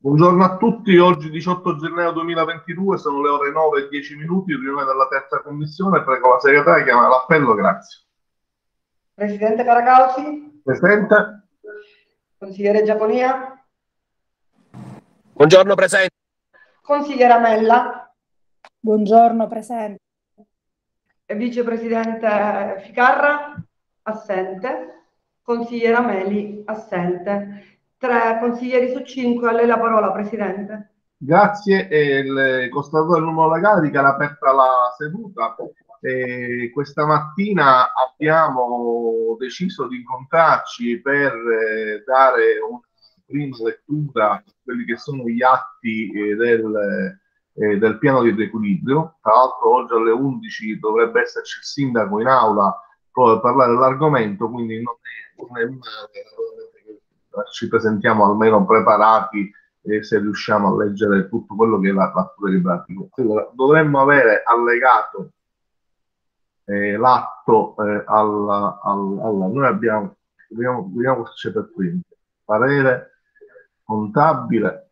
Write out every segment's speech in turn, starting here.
Buongiorno a tutti, oggi 18 gennaio 2022, sono le ore 9 e 10 minuti, riunione della terza commissione, prego la segretaria di chiamare l'appello, grazie. Presidente Caracauci, Presente? consigliere Giaconia, Buongiorno presente. consigliera Mella Buongiorno, presente. e vicepresidente Ficarra, assente, consigliera Meli, assente. Tre consiglieri su cinque, a lei la parola, Presidente. Grazie, constatato il numero legale dichiara aperta la seduta. Questa mattina abbiamo deciso di incontrarci per dare una prima lettura a quelli che sono gli atti del piano di riequilibrio. Tra l'altro oggi alle 11 dovrebbe esserci il sindaco in aula per parlare dell'argomento, quindi non è male che ci presentiamo almeno preparati se riusciamo a leggere tutto quello che è l'atto deliberativo. Allora, dovremmo avere allegato l'atto noi abbiamo, vediamo cosa c'è per primo. Parere contabile.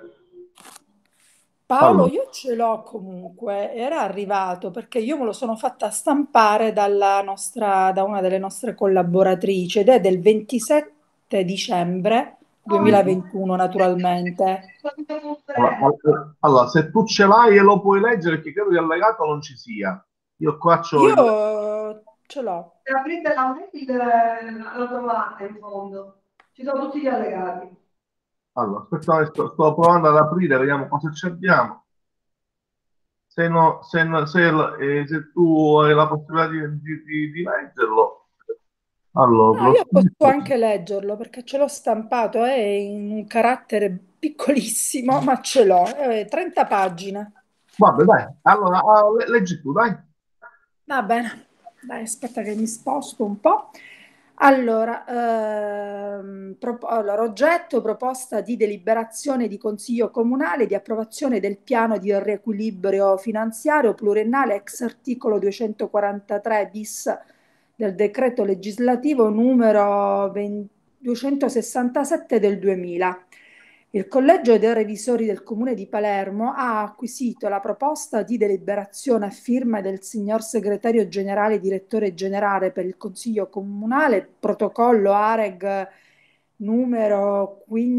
Paolo, Allora, io ce l'ho comunque, era arrivato perché io me lo sono fatta stampare da una delle nostre collaboratrici ed è del 27 dicembre 2021, naturalmente. allora, se tu ce l'hai e lo puoi leggere, perché credo che allegato non ci sia. Io qua c'ho Io il... ce l'ho. Se aprite la mail, la trovate in fondo. Ci sono tutti gli allegati. Allora, aspetta, sto provando ad aprire, vediamo cosa ci abbiamo. Se, no, se tu hai la possibilità di leggerlo, allora, No, io posso proscritto. anche leggerlo perché ce l'ho stampato, è in un carattere piccolissimo, ma ce l'ho, è 30 pagine. Vabbè, dai, allora leggi tu, dai. Va bene, dai, aspetta che mi sposto un po'. Allora, allora, oggetto proposta di deliberazione di Consiglio Comunale di approvazione del piano di riequilibrio finanziario pluriennale ex articolo 243 bis del decreto legislativo numero 267 del 2000. Il Collegio dei Revisori del Comune di Palermo ha acquisito la proposta di deliberazione a firma del signor Segretario Generale e Direttore Generale per il Consiglio Comunale, protocollo AREG numero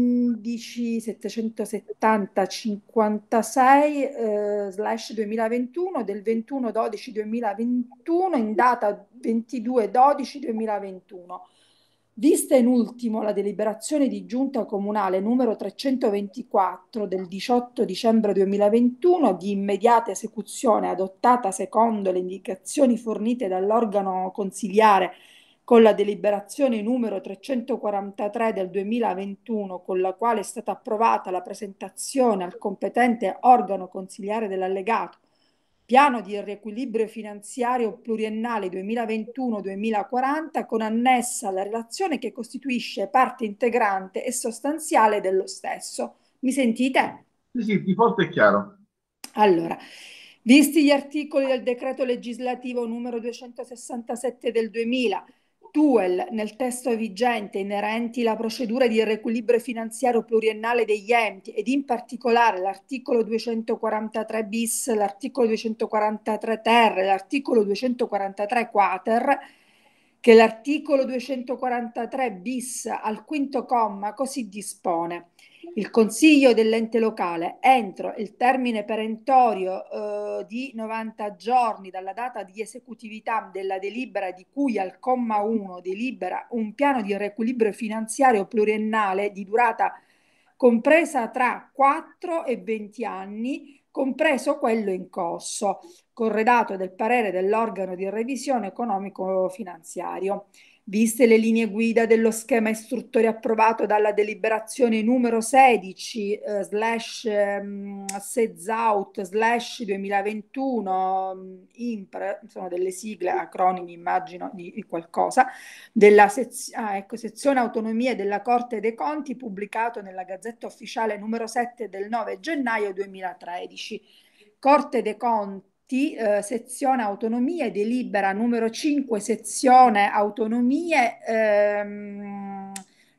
15770 56 /2021 del 21/12/2021 in data 22/12/2021. Vista in ultimo la deliberazione di Giunta Comunale numero 324 del 18 dicembre 2021 di immediata esecuzione adottata secondo le indicazioni fornite dall'organo consiliare con la deliberazione numero 343 del 2021, con la quale è stata approvata la presentazione al competente organo consiliare dell'allegato Piano di riequilibrio finanziario pluriennale 2021-2040 con annessa la relazione che costituisce parte integrante e sostanziale dello stesso. Mi sentite? Sì, sì, di forte e chiaro. Allora, visti gli articoli del decreto legislativo numero 267 del 2000, TUEL nel testo vigente inerenti la procedura di riequilibrio finanziario pluriennale degli enti ed in particolare l'articolo 243 bis, l'articolo 243 ter e l'articolo 243 quater, che l'articolo 243 bis al quinto comma così dispone. Il Consiglio dell'ente locale, entro il termine perentorio di 90 giorni dalla data di esecutività della delibera di cui al comma 1, delibera un piano di riequilibrio finanziario pluriennale di durata compresa tra 4 e 20 anni, compreso quello in corso, corredato del parere dell'organo di revisione economico-finanziario. Viste le linee guida dello schema istruttorio approvato dalla deliberazione numero 16 SEZAUT / 2021 IMPR, sono delle sigle, acronimi immagino di qualcosa, della sezione autonomia della Corte dei Conti pubblicato nella Gazzetta Ufficiale numero 7 del 9 gennaio 2013. Corte dei Conti, sezione autonomie, delibera numero 5, sezione autonomie,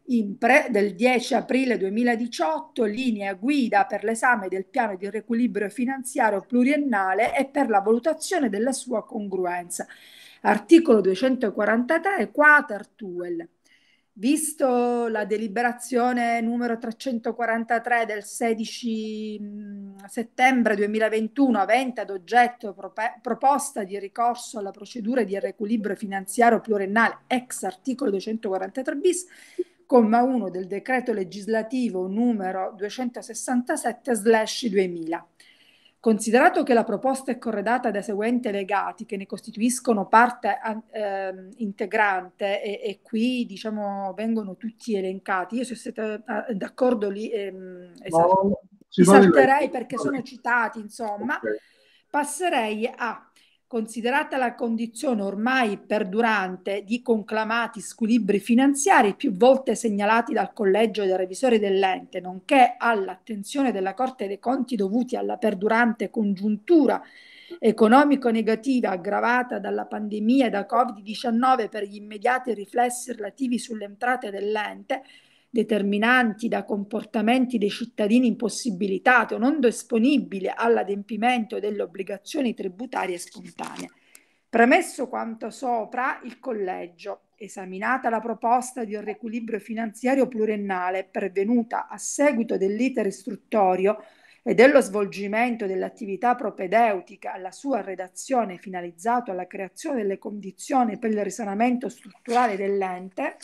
INPRE del 10 aprile 2018, linea guida per l'esame del piano di riequilibrio finanziario pluriennale e per la valutazione della sua congruenza. Articolo 243 quater TUEL. Visto la deliberazione numero 343 del 16 settembre 2021 avente ad oggetto proposta di ricorso alla procedura di riequilibrio finanziario pluriennale ex articolo 243 bis, comma 1 del decreto legislativo numero 267/2000. Considerato che la proposta è corredata dai seguenti allegati che ne costituiscono parte integrante e qui diciamo vengono tutti elencati, io se siete d'accordo li salterei perché sono citati, insomma, passerei a considerata la condizione ormai perdurante di conclamati squilibri finanziari più volte segnalati dal Collegio dei Revisori dell'ente, nonché all'attenzione della Corte dei Conti dovuti alla perdurante congiuntura economico-negativa aggravata dalla pandemia da Covid-19 per gli immediati riflessi relativi sulle entrate dell'ente, determinanti da comportamenti dei cittadini impossibilitati o non disponibili all'adempimento delle obbligazioni tributarie spontanee. Premesso quanto sopra, il Collegio, esaminata la proposta di un riequilibrio finanziario pluriennale pervenuta a seguito dell'iter istruttorio e dello svolgimento dell'attività propedeutica alla sua redazione finalizzato alla creazione delle condizioni per il risanamento strutturale dell'ente,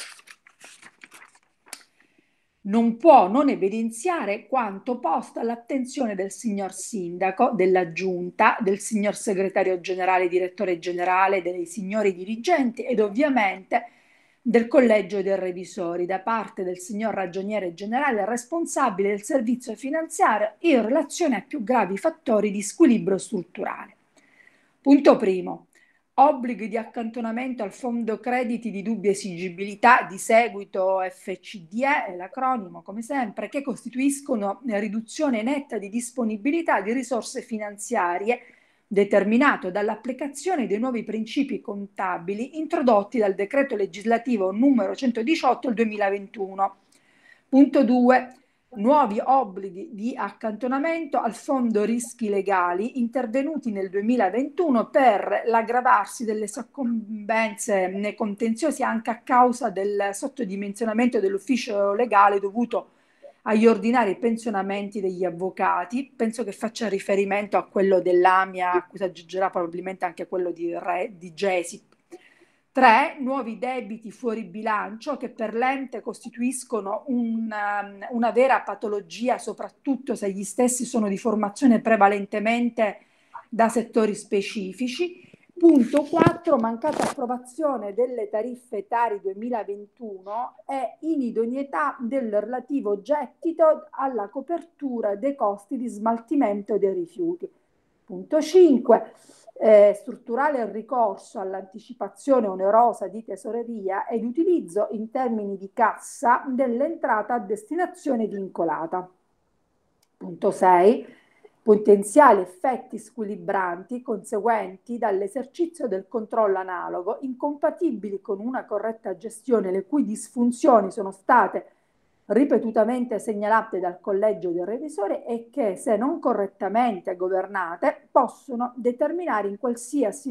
non può non evidenziare quanto posto all'attenzione del signor Sindaco, della Giunta, del signor Segretario Generale, Direttore Generale, dei signori dirigenti ed ovviamente del Collegio dei Revisori da parte del signor Ragioniere Generale responsabile del servizio finanziario in relazione a più gravi fattori di squilibrio strutturale. Punto primo. Obblighi di accantonamento al fondo crediti di dubbia esigibilità, di seguito FCDE, è l'acronimo come sempre, che costituiscono riduzione netta di disponibilità di risorse finanziarie determinato dall'applicazione dei nuovi principi contabili introdotti dal decreto legislativo numero 118 del 2021. Punto 2. Nuovi obblighi di accantonamento al fondo rischi legali intervenuti nel 2021 per l'aggravarsi delle soccombenze nei contenziosi anche a causa del sottodimensionamento dell'ufficio legale dovuto agli ordinari pensionamenti degli avvocati. Penso che faccia riferimento a quello dell'AMIA, a cui si aggiungerà probabilmente anche quello di GESIP. 3. Nuovi debiti fuori bilancio che per l'ente costituiscono una vera patologia, soprattutto se gli stessi sono di formazione prevalentemente da settori specifici. Punto 4. Mancata approvazione delle tariffe Tari 2021 e inidoneità del relativo gettito alla copertura dei costi di smaltimento dei rifiuti. Punto 5. Strutturale il ricorso all'anticipazione onerosa di tesoreria ed utilizzo in termini di cassa dell'entrata a destinazione vincolata. Punto 6. Potenziali effetti squilibranti conseguenti dall'esercizio del controllo analogo incompatibili con una corretta gestione le cui disfunzioni sono state ripetutamente segnalate dal Collegio dei Revisori e che, se non correttamente governate, possono determinare in qualsiasi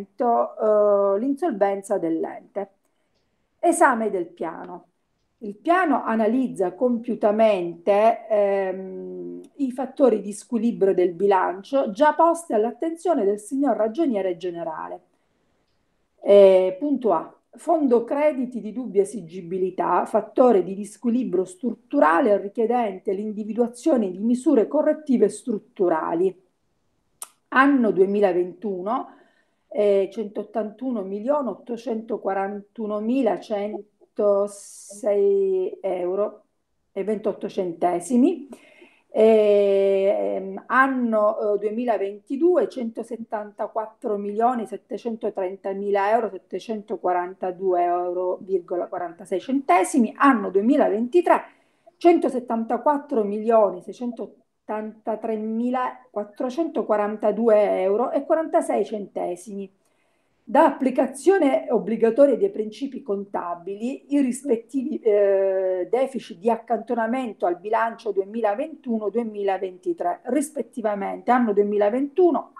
momento l'insolvenza dell'ente. Esame del piano. Il piano analizza compiutamente i fattori di squilibrio del bilancio già posti all'attenzione del signor Ragioniere Generale. Punto A. Fondo crediti di dubbia esigibilità, fattore di disquilibrio strutturale richiedente l'individuazione di misure correttive strutturali. Anno 2021, 181.841.106 euro e 28 centesimi. Anno 2022 174.730.000 euro 742 euro,46 centesimi. Anno 2023 174.683.442 euro e 46 centesimi. Da applicazione obbligatoria dei principi contabili, i rispettivi deficit di accantonamento al bilancio 2021-2023, rispettivamente anno 2021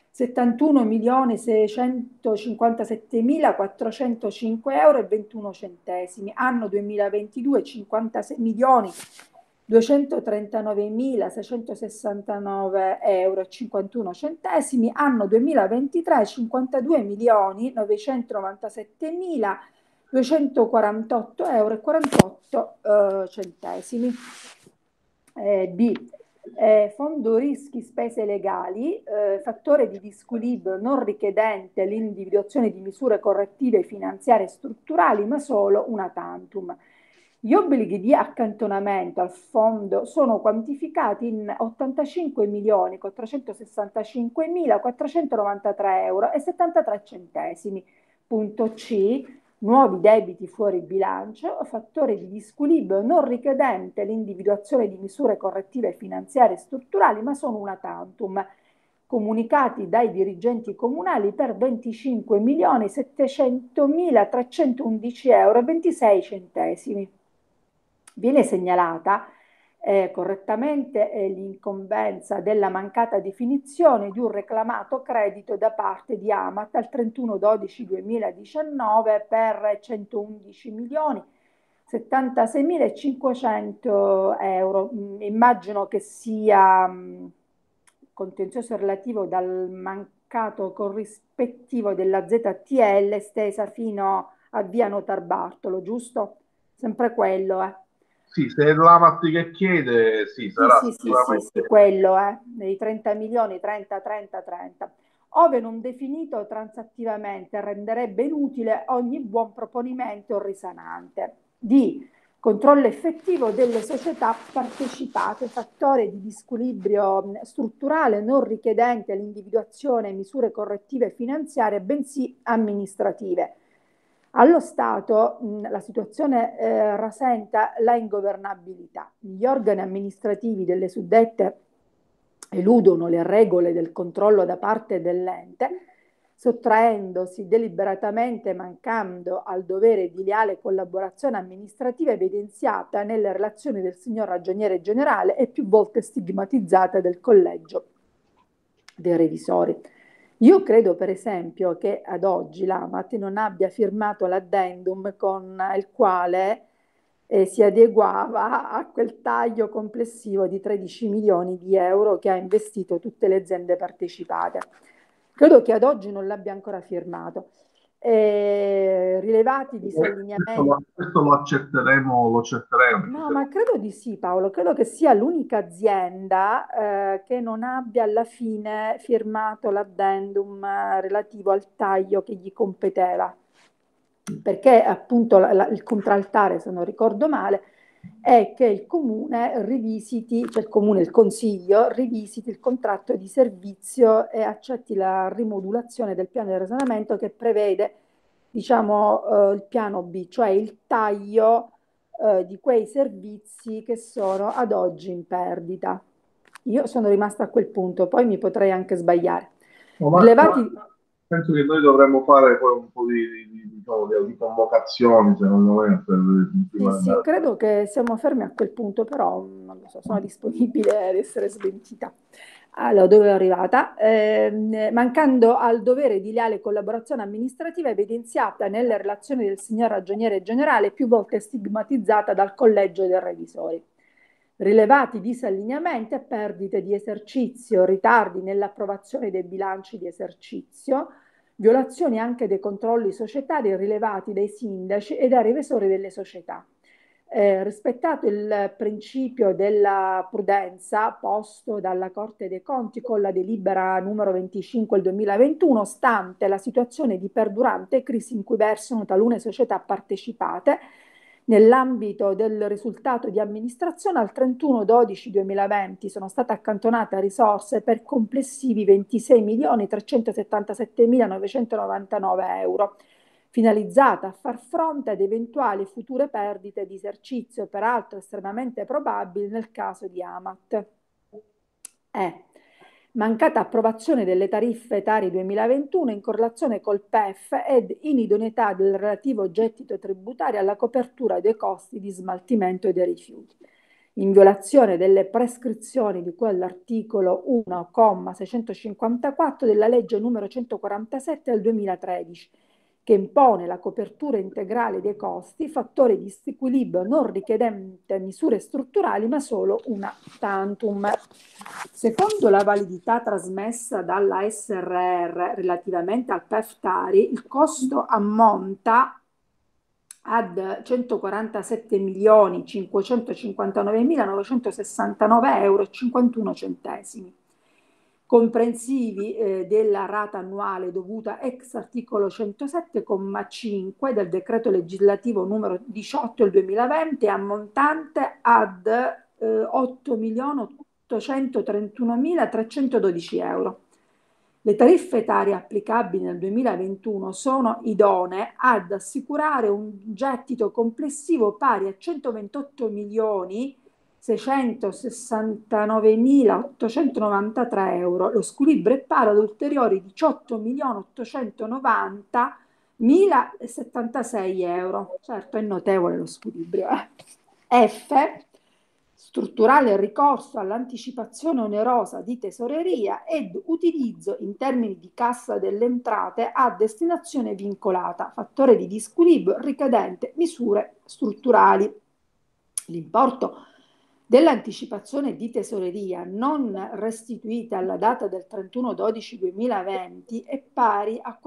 71.657.405,21 euro, anno 2022 56.239.669,51 euro, anno 2023 52.997.248,48 euro. B. Fondo rischi spese legali, fattore di disquilibrio non richiedente l'individuazione di misure correttive finanziarie e strutturali, ma solo una tantum. Gli obblighi di accantonamento al fondo sono quantificati in 85.465.493,73 euro. Punto C. Nuovi debiti fuori bilancio, fattore di disquilibrio non richiedente l'individuazione di misure correttive finanziarie e strutturali, ma sono una tantum, comunicati dai dirigenti comunali per 25.700.311,26 euro. Viene segnalata correttamente l'incombenza della mancata definizione di un reclamato credito da parte di Amat al 31/12/2019 per 111.076.500 euro. Immagino che sia contenzioso relativo dal mancato corrispettivo della ZTL estesa fino a via Notarbartolo, giusto? Sempre quello, Sì, se è l'Amat che chiede, sì, sarà sicuramente. Sì, quello, nei 30 milioni, 30, 30, 30. Ove non definito transattivamente, renderebbe inutile ogni buon proponimento o risanante. D. Controllo effettivo delle società partecipate, fattore di disquilibrio strutturale non richiedente l'individuazione di misure correttive finanziarie, bensì amministrative. Allo Stato la situazione rasenta la ingovernabilità. Gli organi amministrativi delle suddette eludono le regole del controllo da parte dell'ente, sottraendosi deliberatamente e mancando al dovere di leale collaborazione amministrativa evidenziata nelle relazioni del signor Ragioniere Generale e più volte stigmatizzata del Collegio dei Revisori. Io credo per esempio che ad oggi l'Amat non abbia firmato l'addendum con il quale si adeguava a quel taglio complessivo di 13 milioni di euro che ha investito tutte le aziende partecipate. Credo che ad oggi non l'abbia ancora firmato. Rilevati disallineamenti. Questo lo accetteremo. No, ma credo di sì, Paolo. Credo che sia l'unica azienda che non abbia alla fine firmato l'addendum relativo al taglio che gli competeva. Perché appunto il contraltare, se non ricordo male, è che il comune rivisiti, cioè il consiglio rivisiti il contratto di servizio e accetti la rimodulazione del piano di risanamento che prevede, diciamo, il piano B, cioè il taglio di quei servizi che sono ad oggi in perdita. Io sono rimasta a quel punto, poi mi potrei anche sbagliare. Penso che noi dovremmo fare poi un po' di convocazioni, secondo me. Sì, credo che siamo fermi a quel punto, però non lo so, sono disponibile ad essere smentita. Allora, dove è arrivata? Mancando al dovere di leale collaborazione amministrativa evidenziata nelle relazioni del signor Ragioniere Generale, più volte stigmatizzata dal Collegio dei Revisori. Rilevati disallineamenti e perdite di esercizio, ritardi nell'approvazione dei bilanci di esercizio, violazioni anche dei controlli societari rilevati dai sindaci e dai revisori delle società. Rispettato il principio della prudenza posto dalla Corte dei Conti con la delibera numero 25 del 2021, stante la situazione di perdurante crisi in cui versano talune società partecipate, nell'ambito del risultato di amministrazione al 31/12/2020 sono state accantonate risorse per complessivi 26.377.999 euro, finalizzata a far fronte ad eventuali future perdite di esercizio, peraltro estremamente probabili nel caso di Amat. mancata approvazione delle tariffe Tari 2021 in correlazione col PEF ed inidoneità del relativo gettito tributario alla copertura dei costi di smaltimento dei rifiuti, in violazione delle prescrizioni di cui all'articolo 1,654 della legge numero 147 del 2013, che impone la copertura integrale dei costi, fattore di disequilibrio non richiedente misure strutturali ma solo una tantum. Secondo la validità trasmessa dalla SRR relativamente al PEF Tari, il costo ammonta ad 147.559.969,51 euro, comprensivi della rata annuale dovuta ex articolo 107,5 del decreto legislativo numero 18 del 2020, ammontante ad 8.831.312 euro. Le tariffe Tari applicabili nel 2021 sono idonee ad assicurare un gettito complessivo pari a 128.669.893 euro. Lo squilibrio è pari ad ulteriori 18.890.076 euro. Certo, è notevole lo squilibrio. F. Strutturale ricorso all'anticipazione onerosa di tesoreria ed utilizzo in termini di cassa delle entrate a destinazione vincolata, fattore di disquilibrio ricadente misure strutturali. L'importo dell'anticipazione di tesoreria non restituita alla data del 31/12/2020 è pari a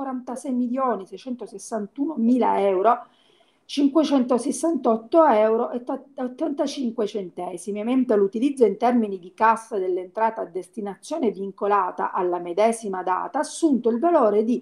46.661.000 euro, 568 euro e 85 centesimi, mentre l'utilizzo in termini di cassa dell'entrata a destinazione vincolata alla medesima data ha assunto il valore di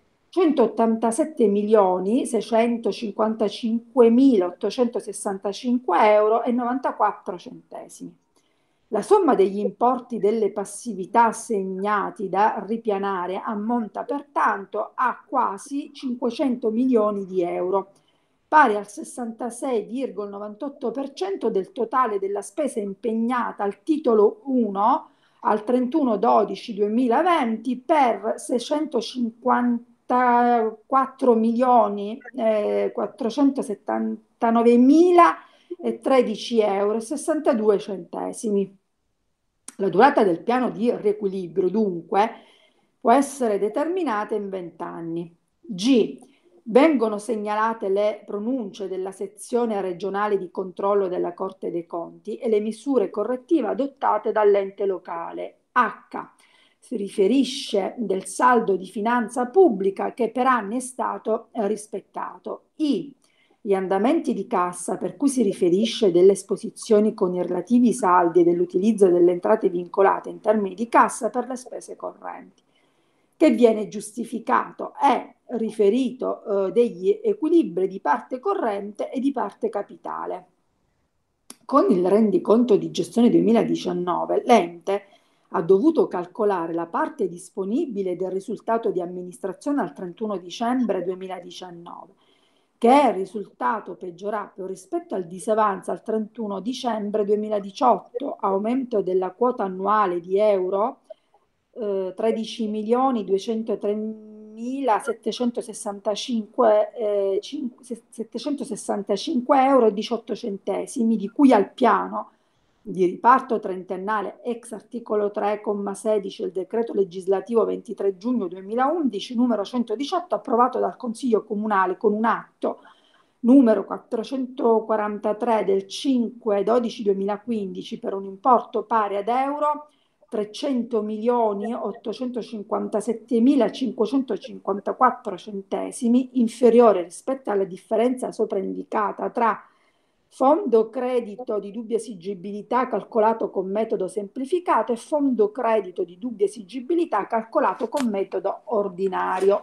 187.655.865 euro e 94 centesimi. La somma degli importi delle passività assegnati da ripianare ammonta pertanto a quasi 500 milioni di euro, pari al 66,98% del totale della spesa impegnata al titolo 1 al 31/12/2020 per 654 milioni 479.013 euro e 62 centesimi. La durata del piano di riequilibrio, dunque, può essere determinata in 20 anni. G. Vengono segnalate le pronunce della sezione regionale di controllo della Corte dei Conti e le misure correttive adottate dall'ente locale. H. Si riferisce del saldo di finanza pubblica che per anni è stato rispettato. I. Gli andamenti di cassa per cui si riferisce delle esposizioni con i relativi saldi e dell'utilizzo delle entrate vincolate in termini di cassa per le spese correnti, che viene giustificato è riferito degli equilibri di parte corrente e di parte capitale. Con il rendiconto di gestione 2019 l'ente ha dovuto calcolare la parte disponibile del risultato di amministrazione al 31 dicembre 2019, che è risultato peggiorato rispetto al disavanzo al 31 dicembre 2018, aumento della quota annuale di euro 13.203.765 euro e 18 centesimi, di cui al piano di riparto trentennale ex articolo 3,16 del decreto legislativo 23 giugno 2011 numero 118 approvato dal Consiglio Comunale con un atto numero 443 del 5/12/2015 per un importo pari ad euro 300.857.554 centesimi, inferiore rispetto alla differenza sopra indicata tra fondo credito di dubbia esigibilità calcolato con metodo semplificato e fondo credito di dubbia esigibilità calcolato con metodo ordinario.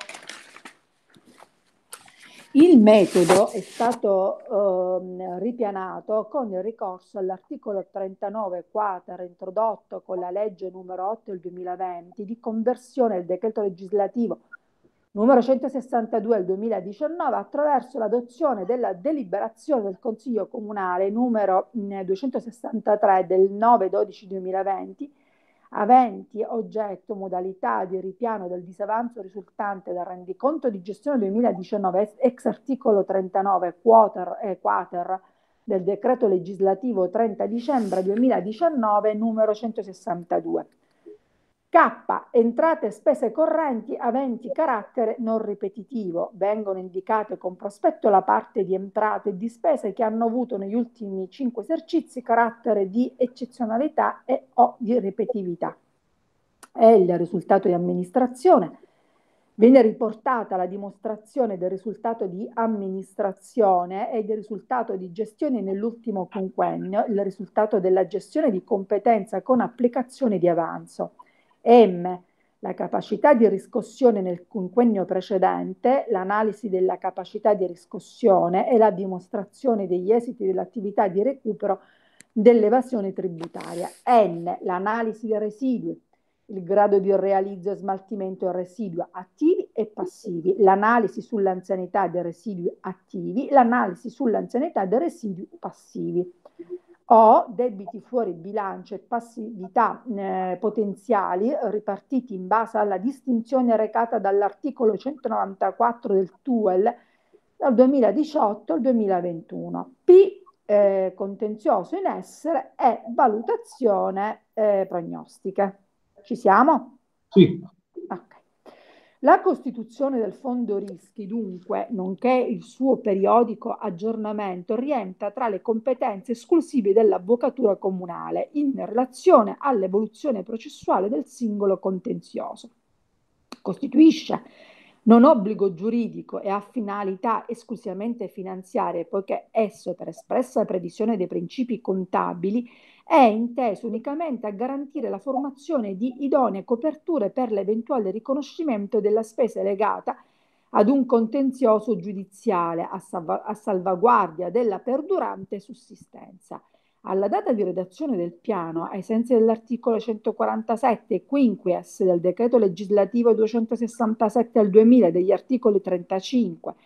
Il metodo è stato ripianato con il ricorso all'articolo 39 quater introdotto con la legge numero 8 del 2020 di conversione del decreto legislativo numero 162 del 2019 attraverso l'adozione della deliberazione del Consiglio Comunale numero 263 del 9/12/2020 aventi oggetto modalità di ripiano del disavanzo risultante dal rendiconto di gestione 2019 ex articolo 39 quater del decreto legislativo 30 dicembre 2019 numero 162. K. Entrate e spese correnti aventi carattere non ripetitivo. Vengono indicate con prospetto la parte di entrate e di spese che hanno avuto negli ultimi 5 esercizi carattere di eccezionalità e o di ripetitività. È il risultato di amministrazione. Viene riportata la dimostrazione del risultato di amministrazione e del risultato di gestione nell'ultimo quinquennio, il risultato della gestione di competenza con applicazione di avanzo. M. La capacità di riscossione nel quinquennio precedente, l'analisi della capacità di riscossione e la dimostrazione degli esiti dell'attività di recupero dell'evasione tributaria. N. L'analisi dei residui, il grado di realizzo e smaltimento del residuo attivi e passivi, l'analisi sull'anzianità dei residui attivi, l'analisi sull'anzianità dei residui passivi. O debiti fuori bilancio e passività potenziali ripartiti in base alla distinzione recata dall'articolo 194 del TUEL dal 2018 al 2021. P. Contenzioso in essere e valutazione prognostica. Ci siamo? Sì. Ok. La costituzione del fondo rischi, dunque, nonché il suo periodico aggiornamento, rientra tra le competenze esclusive dell'avvocatura comunale in relazione all'evoluzione processuale del singolo contenzioso. Costituisce non obbligo giuridico e ha finalità esclusivamente finanziarie, poiché esso, per espressa previsione dei principi contabili, è inteso unicamente a garantire la formazione di idonee coperture per l'eventuale riconoscimento della spesa legata ad un contenzioso giudiziale a salvaguardia della perdurante sussistenza. Alla data di redazione del piano, ai sensi dell'articolo 147 quinquies del decreto legislativo 267 al 2000 degli articoli 35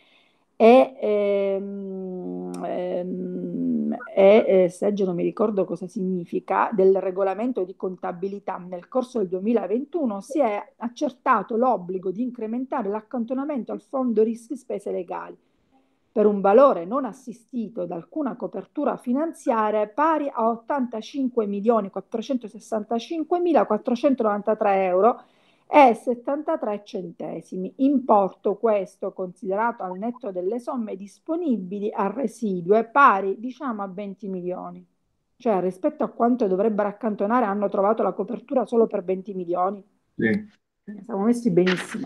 seggio non mi ricordo cosa significa, del regolamento di contabilità nel corso del 2021 si è accertato l'obbligo di incrementare l'accantonamento al fondo rischi spese legali per un valore non assistito da alcuna copertura finanziaria pari a 85.465.493 euro e 73 centesimi, importo questo considerato al netto delle somme disponibili a residuo pari diciamo a 20 milioni. Cioè rispetto a quanto dovrebbero accantonare hanno trovato la copertura solo per 20 milioni. Sì. Siamo messi benissimo.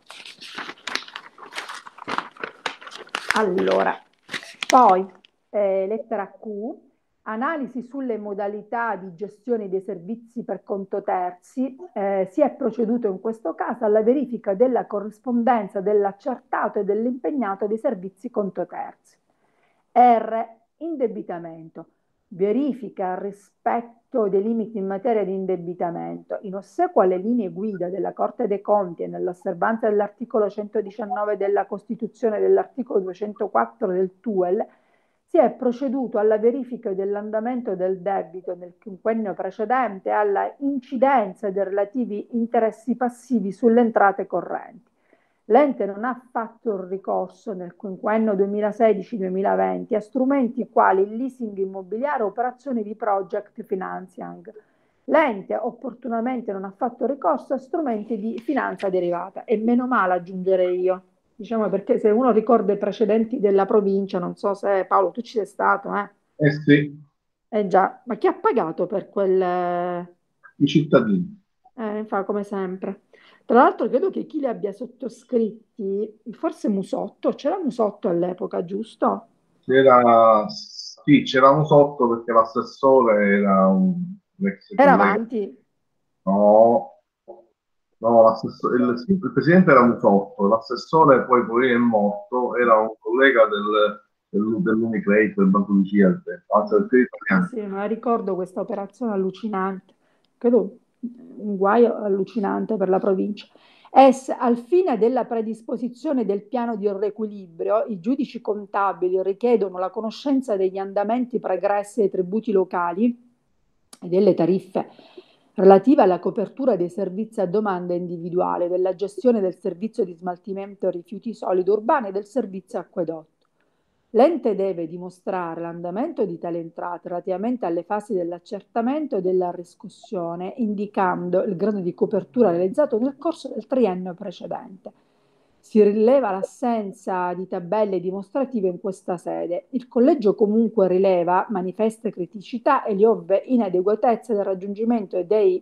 Allora, poi lettera Q, analisi sulle modalità di gestione dei servizi per conto terzi, si è proceduto in questo caso alla verifica della corrispondenza dell'accertato e dell'impegnato dei servizi conto terzi. R. Indebitamento. Verifica il rispetto dei limiti in materia di indebitamento. In ossequio alle linee guida della Corte dei Conti e nell'osservanza dell'articolo 119 della Costituzione e dell'articolo 204 del TUEL, si è proceduto alla verifica dell'andamento del debito nel quinquennio precedente e alla incidenza dei relativi interessi passivi sulle entrate correnti. L'ente non ha fatto il ricorso nel quinquennio 2016-2020 a strumenti quali il leasing immobiliare o operazioni di project financing. L'ente opportunamente non ha fatto ricorso a strumenti di finanza derivata e meno male aggiungerei io, diciamo, perché se uno ricorda i precedenti della provincia, non so se Paolo tu ci sei stato, Sì, già, ma chi ha pagato per quel... i cittadini. Fa come sempre. Tra l'altro credo che chi li abbia sottoscritti, forse Musotto, c'era Musotto all'epoca, giusto? Sì, c'eravamo sotto perché l'assessore era un ex Era collega. avanti. No, no, il presidente era Musotto, l'assessore poi è morto, era un collega dell'Unicredit, del Banco di Cierte, anzi del Credito Italiano. Sì, ma ricordo questa operazione allucinante, credo un guaio allucinante per la provincia. Al fine della predisposizione del piano di riequilibrio, i giudici contabili richiedono la conoscenza degli andamenti pregressi ai tributi locali e delle tariffe relativa alla copertura dei servizi a domanda individuale, della gestione del servizio di smaltimento rifiuti solidi urbani e del servizio acquedotto. L'ente deve dimostrare l'andamento di tali entrate relativamente alle fasi dell'accertamento e della riscossione, indicando il grado di copertura realizzato nel corso del triennio precedente. Si rileva l'assenza di tabelle dimostrative in questa sede. Il collegio comunque rileva manifeste criticità e le ovvie inadeguatezze del raggiungimento di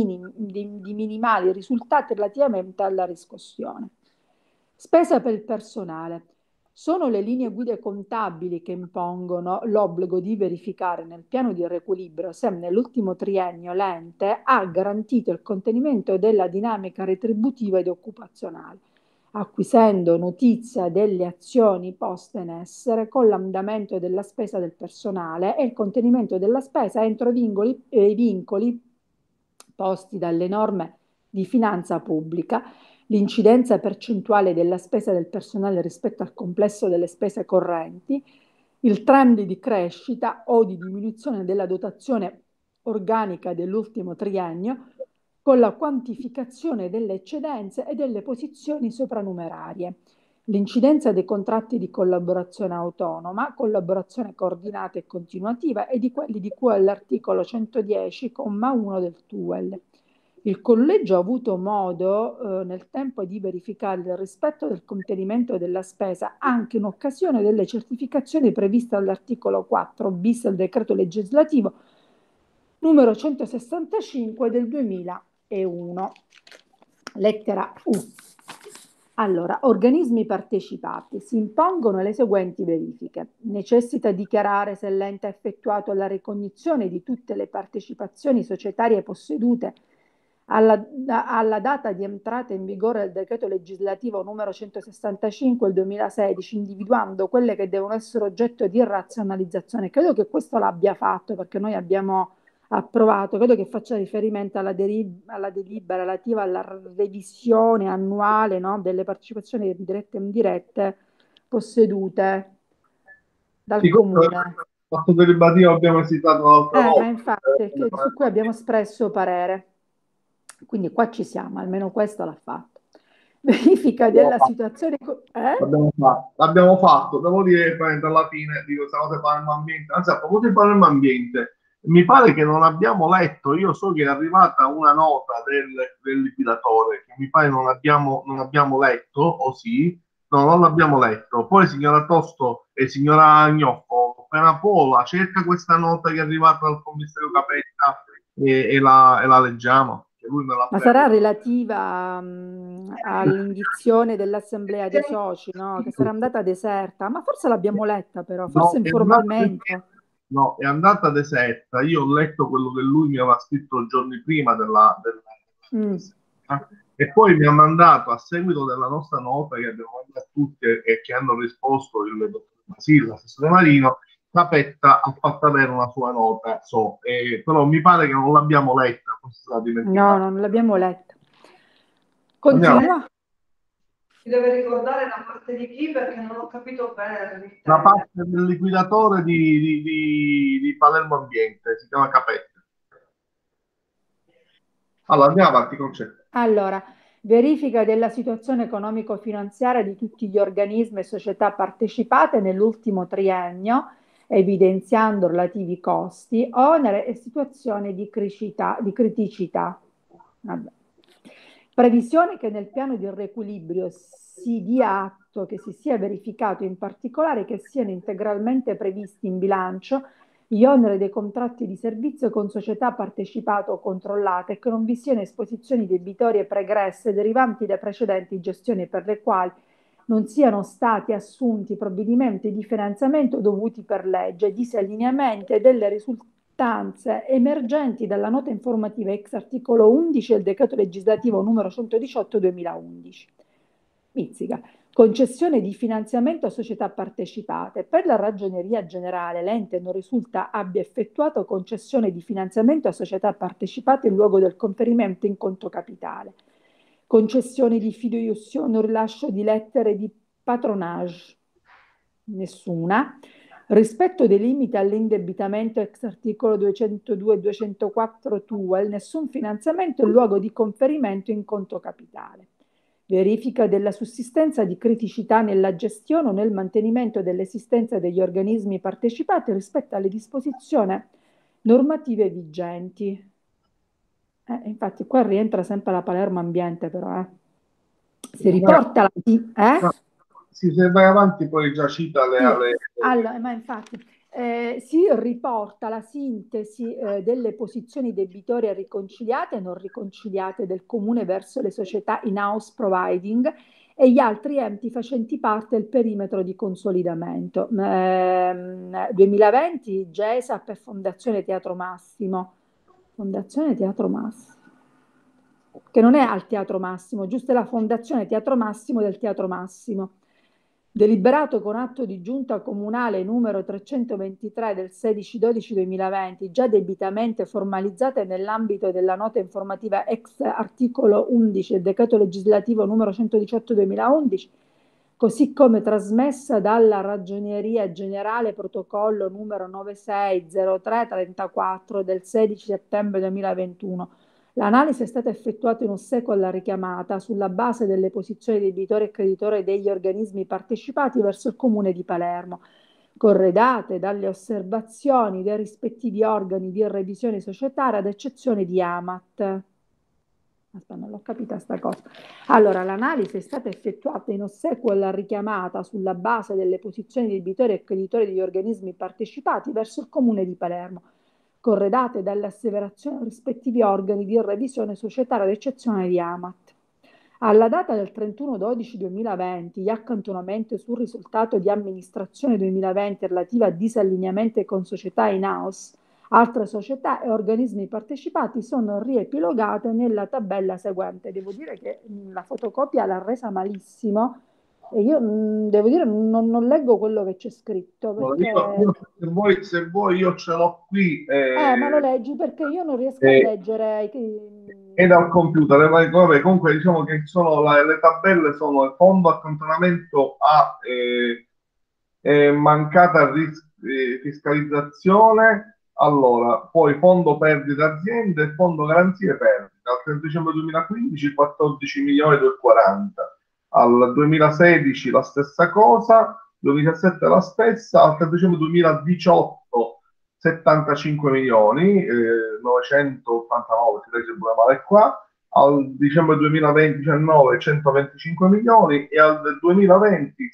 minimali risultati relativamente alla riscossione. Spesa per il personale. Sono le linee guida contabili che impongono l'obbligo di verificare nel piano di riequilibrio se nell'ultimo triennio l'ente ha garantito il contenimento della dinamica retributiva ed occupazionale, acquisendo notizia delle azioni poste in essere con l'andamento della spesa del personale e il contenimento della spesa entro i vincoli posti dalle norme di finanza pubblica, l'incidenza percentuale della spesa del personale rispetto al complesso delle spese correnti, il trend di crescita o di diminuzione della dotazione organica dell'ultimo triennio, con la quantificazione delle eccedenze e delle posizioni sopranumerarie, l'incidenza dei contratti di collaborazione autonoma, collaborazione coordinata e continuativa e di quelli di cui all'articolo 110,1 del TUEL. Il collegio ha avuto modo nel tempo di verificare il rispetto del contenimento della spesa anche in occasione delle certificazioni previste all'articolo 4 bis del decreto legislativo numero 165 del 2001. Lettera U. Allora, organismi partecipati. Si impongono le seguenti verifiche. Necessita dichiarare se l'ente ha effettuato la ricognizione di tutte le partecipazioni societarie possedute alla data di entrata in vigore del decreto legislativo numero 165 del 2016, individuando quelle che devono essere oggetto di razionalizzazione. Credo che questo l'abbia fatto perché noi abbiamo approvato, credo che faccia riferimento alla delibera relativa alla revisione annuale, no, delle partecipazioni dirette e indirette possedute dal comune. Fatto delibativo abbiamo esitato l'altra volta. Ma infatti, su cui abbiamo espresso parere. Quindi qua ci siamo, almeno questo l'ha fatto. Verifica della situazione. L'abbiamo fatto, devo dire alla fine di questa cosa Palermo Ambiente, anzi a proposito di Palermo Ambiente, mi pare che non abbiamo letto, io so che è arrivata una nota del liquidatore, che mi pare non abbiamo letto, o sì? No, non l'abbiamo letto. Poi signora Tosto e signora Gnocco, appena Pola, cerca questa nota che è arrivata dal commissario Capetta e la leggiamo. Ma sarà relativa all'indizione dell'assemblea dei soci, no? Che sarà andata deserta, ma forse l'abbiamo letta però, forse informalmente. No, è andata deserta. Io ho letto quello che lui mi aveva scritto giorni prima e poi mi ha mandato, a seguito della nostra nota che abbiamo mandato a tutti e che hanno risposto il dottor Basile, l'assessore Marino, Capetta ha fatto avere una sua nota, però mi pare che non l'abbiamo letta, forse la no, non l'abbiamo letta. Continua. Si deve ricordare da parte di chi, perché non ho capito bene. Da parte del liquidatore di Palermo Ambiente, si chiama Capetta. Allora, andiamo avanti, concetto. Allora, verifica della situazione economico-finanziaria di tutti gli organismi e società partecipate nell'ultimo triennio, evidenziando relativi costi, onere e situazioni di criticità. Vabbè. Previsione che nel piano di riequilibrio si dia atto che si sia verificato, in particolare che siano integralmente previsti in bilancio gli oneri dei contratti di servizio con società partecipate o controllate e che non vi siano esposizioni debitorie pregresse derivanti da precedenti gestioni per le quali non siano stati assunti provvedimenti di finanziamento dovuti per legge, disallineamenti e delle risultanze emergenti dalla nota informativa ex articolo 11 del decreto legislativo numero 118/2011. Mizzica. Concessione di finanziamento a società partecipate. Per la Ragioneria Generale l'ente non risulta abbia effettuato concessione di finanziamento a società partecipate in luogo del conferimento in conto capitale. Concessione di fideiussione o rilascio di lettere di patronage. Nessuna. Rispetto dei limiti all'indebitamento ex articolo 202 e 204 TUEL, nessun finanziamento è luogo di conferimento in conto capitale. Verifica della sussistenza di criticità nella gestione o nel mantenimento dell'esistenza degli organismi partecipati rispetto alle disposizioni normative vigenti. Infatti qua rientra sempre la Palermo Ambiente, però. Si riporta la... No, sì, se vai avanti poi già cita le... Allora, ma infatti si riporta la sintesi delle posizioni debitorie riconciliate e non riconciliate del comune verso le società in-house providing e gli altri enti facenti parte del perimetro di consolidamento. 2020 GESAP e Fondazione Teatro Massimo. Fondazione Teatro Massimo, che non è al Teatro Massimo, giusto è la Fondazione Teatro Massimo del Teatro Massimo. Deliberato con atto di giunta comunale numero 323 del 16/12/2020, già debitamente formalizzate nell'ambito della nota informativa ex articolo 11 del decreto legislativo numero 118/2011, così come trasmessa dalla Ragioneria Generale protocollo numero 960334 del 16 settembre 2021. L'analisi è stata effettuata in ossequio alla richiamata sulla base delle posizioni debitore e creditore degli organismi partecipati verso il Comune di Palermo, corredate dalle osservazioni dei rispettivi organi di revisione societaria, ad eccezione di Amat. Aspetta, non l'ho capita sta cosa. Allora, l'analisi è stata effettuata in ossequio alla richiamata sulla base delle posizioni debitori e creditori degli organismi partecipati verso il Comune di Palermo, corredate dalle asseverazioni dei rispettivi organi di revisione societaria ad eccezione di Amat. Alla data del 31/12/2020, gli accantonamenti sul risultato di amministrazione 2020 relativa a disallineamenti con società in-house, altre società e organismi partecipati sono riepilogate nella tabella seguente. Devo dire che la fotocopia l'ha resa malissimo e io devo dire non leggo quello che c'è scritto perché... se vuoi io ce l'ho qui. Ma lo leggi perché io non riesco a leggere. E dal computer. Vabbè, comunque diciamo che sono le tabelle sono il fondo accantonamento a mancata fiscalizzazione, allora poi fondo perdite aziende e fondo garanzie perdite. Al 30 dicembre 2015 14 milioni 240, al 2016 la stessa cosa, 2017 la stessa, al 30 dicembre 2018 75 milioni 989, si legge pure male qua, al dicembre 2019 125 milioni e al 2020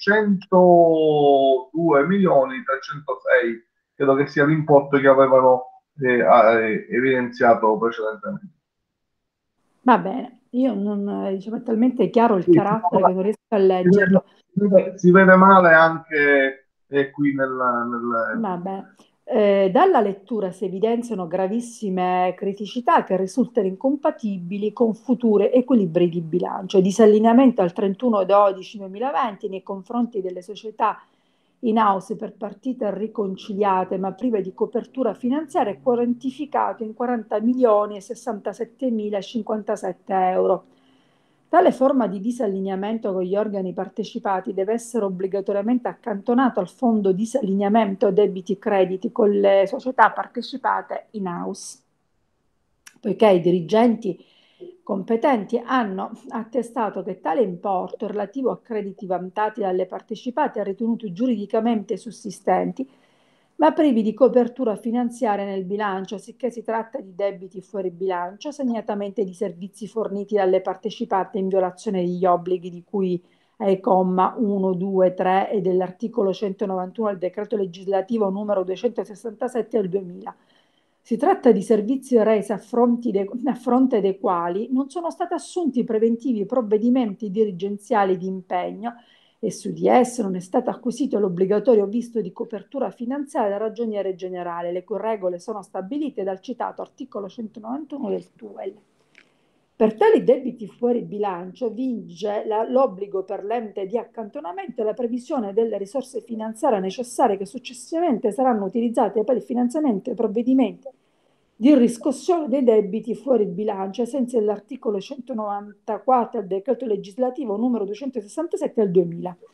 102 milioni 306, credo che sia l'importo che avevano evidenziato precedentemente. Va bene, io non diciamo, è talmente chiaro il carattere che non riesco a leggerlo. Si vede male anche qui nel... Vabbè. Dalla lettura si evidenziano gravissime criticità che risultano incompatibili con futuri equilibri di bilancio, disallineamento al 31/12/2020 nei confronti delle società in house per partite riconciliate ma prive di copertura finanziaria è quantificato in 40 milioni e 67 mila e 57 euro. Tale forma di disallineamento con gli organi partecipati deve essere obbligatoriamente accantonato al fondo disallineamento debiti crediti con le società partecipate in house, poiché i dirigenti competenti hanno attestato che tale importo relativo a crediti vantati dalle partecipate è ritenuto giuridicamente sussistenti ma privi di copertura finanziaria nel bilancio, sicché si tratta di debiti fuori bilancio, segnatamente di servizi forniti dalle partecipate in violazione degli obblighi di cui ai comma 1, 2, 3 e dell'articolo 191 del decreto legislativo numero 267 del 2000. Si tratta di servizi resi a fronte dei quali non sono stati assunti preventivi provvedimenti dirigenziali di impegno e su di esso non è stato acquisito l'obbligatorio visto di copertura finanziaria dal Ragioniere Generale, le cui regole sono stabilite dal citato articolo 191 del TUEL. Per tali debiti fuori bilancio vige l'obbligo per l'ente di accantonamento e la previsione delle risorse finanziarie necessarie che successivamente saranno utilizzate per il finanziamento dei provvedimenti di riscossione dei debiti fuori bilancio ai sensi dell'articolo 194 del decreto legislativo numero 267 del 2000.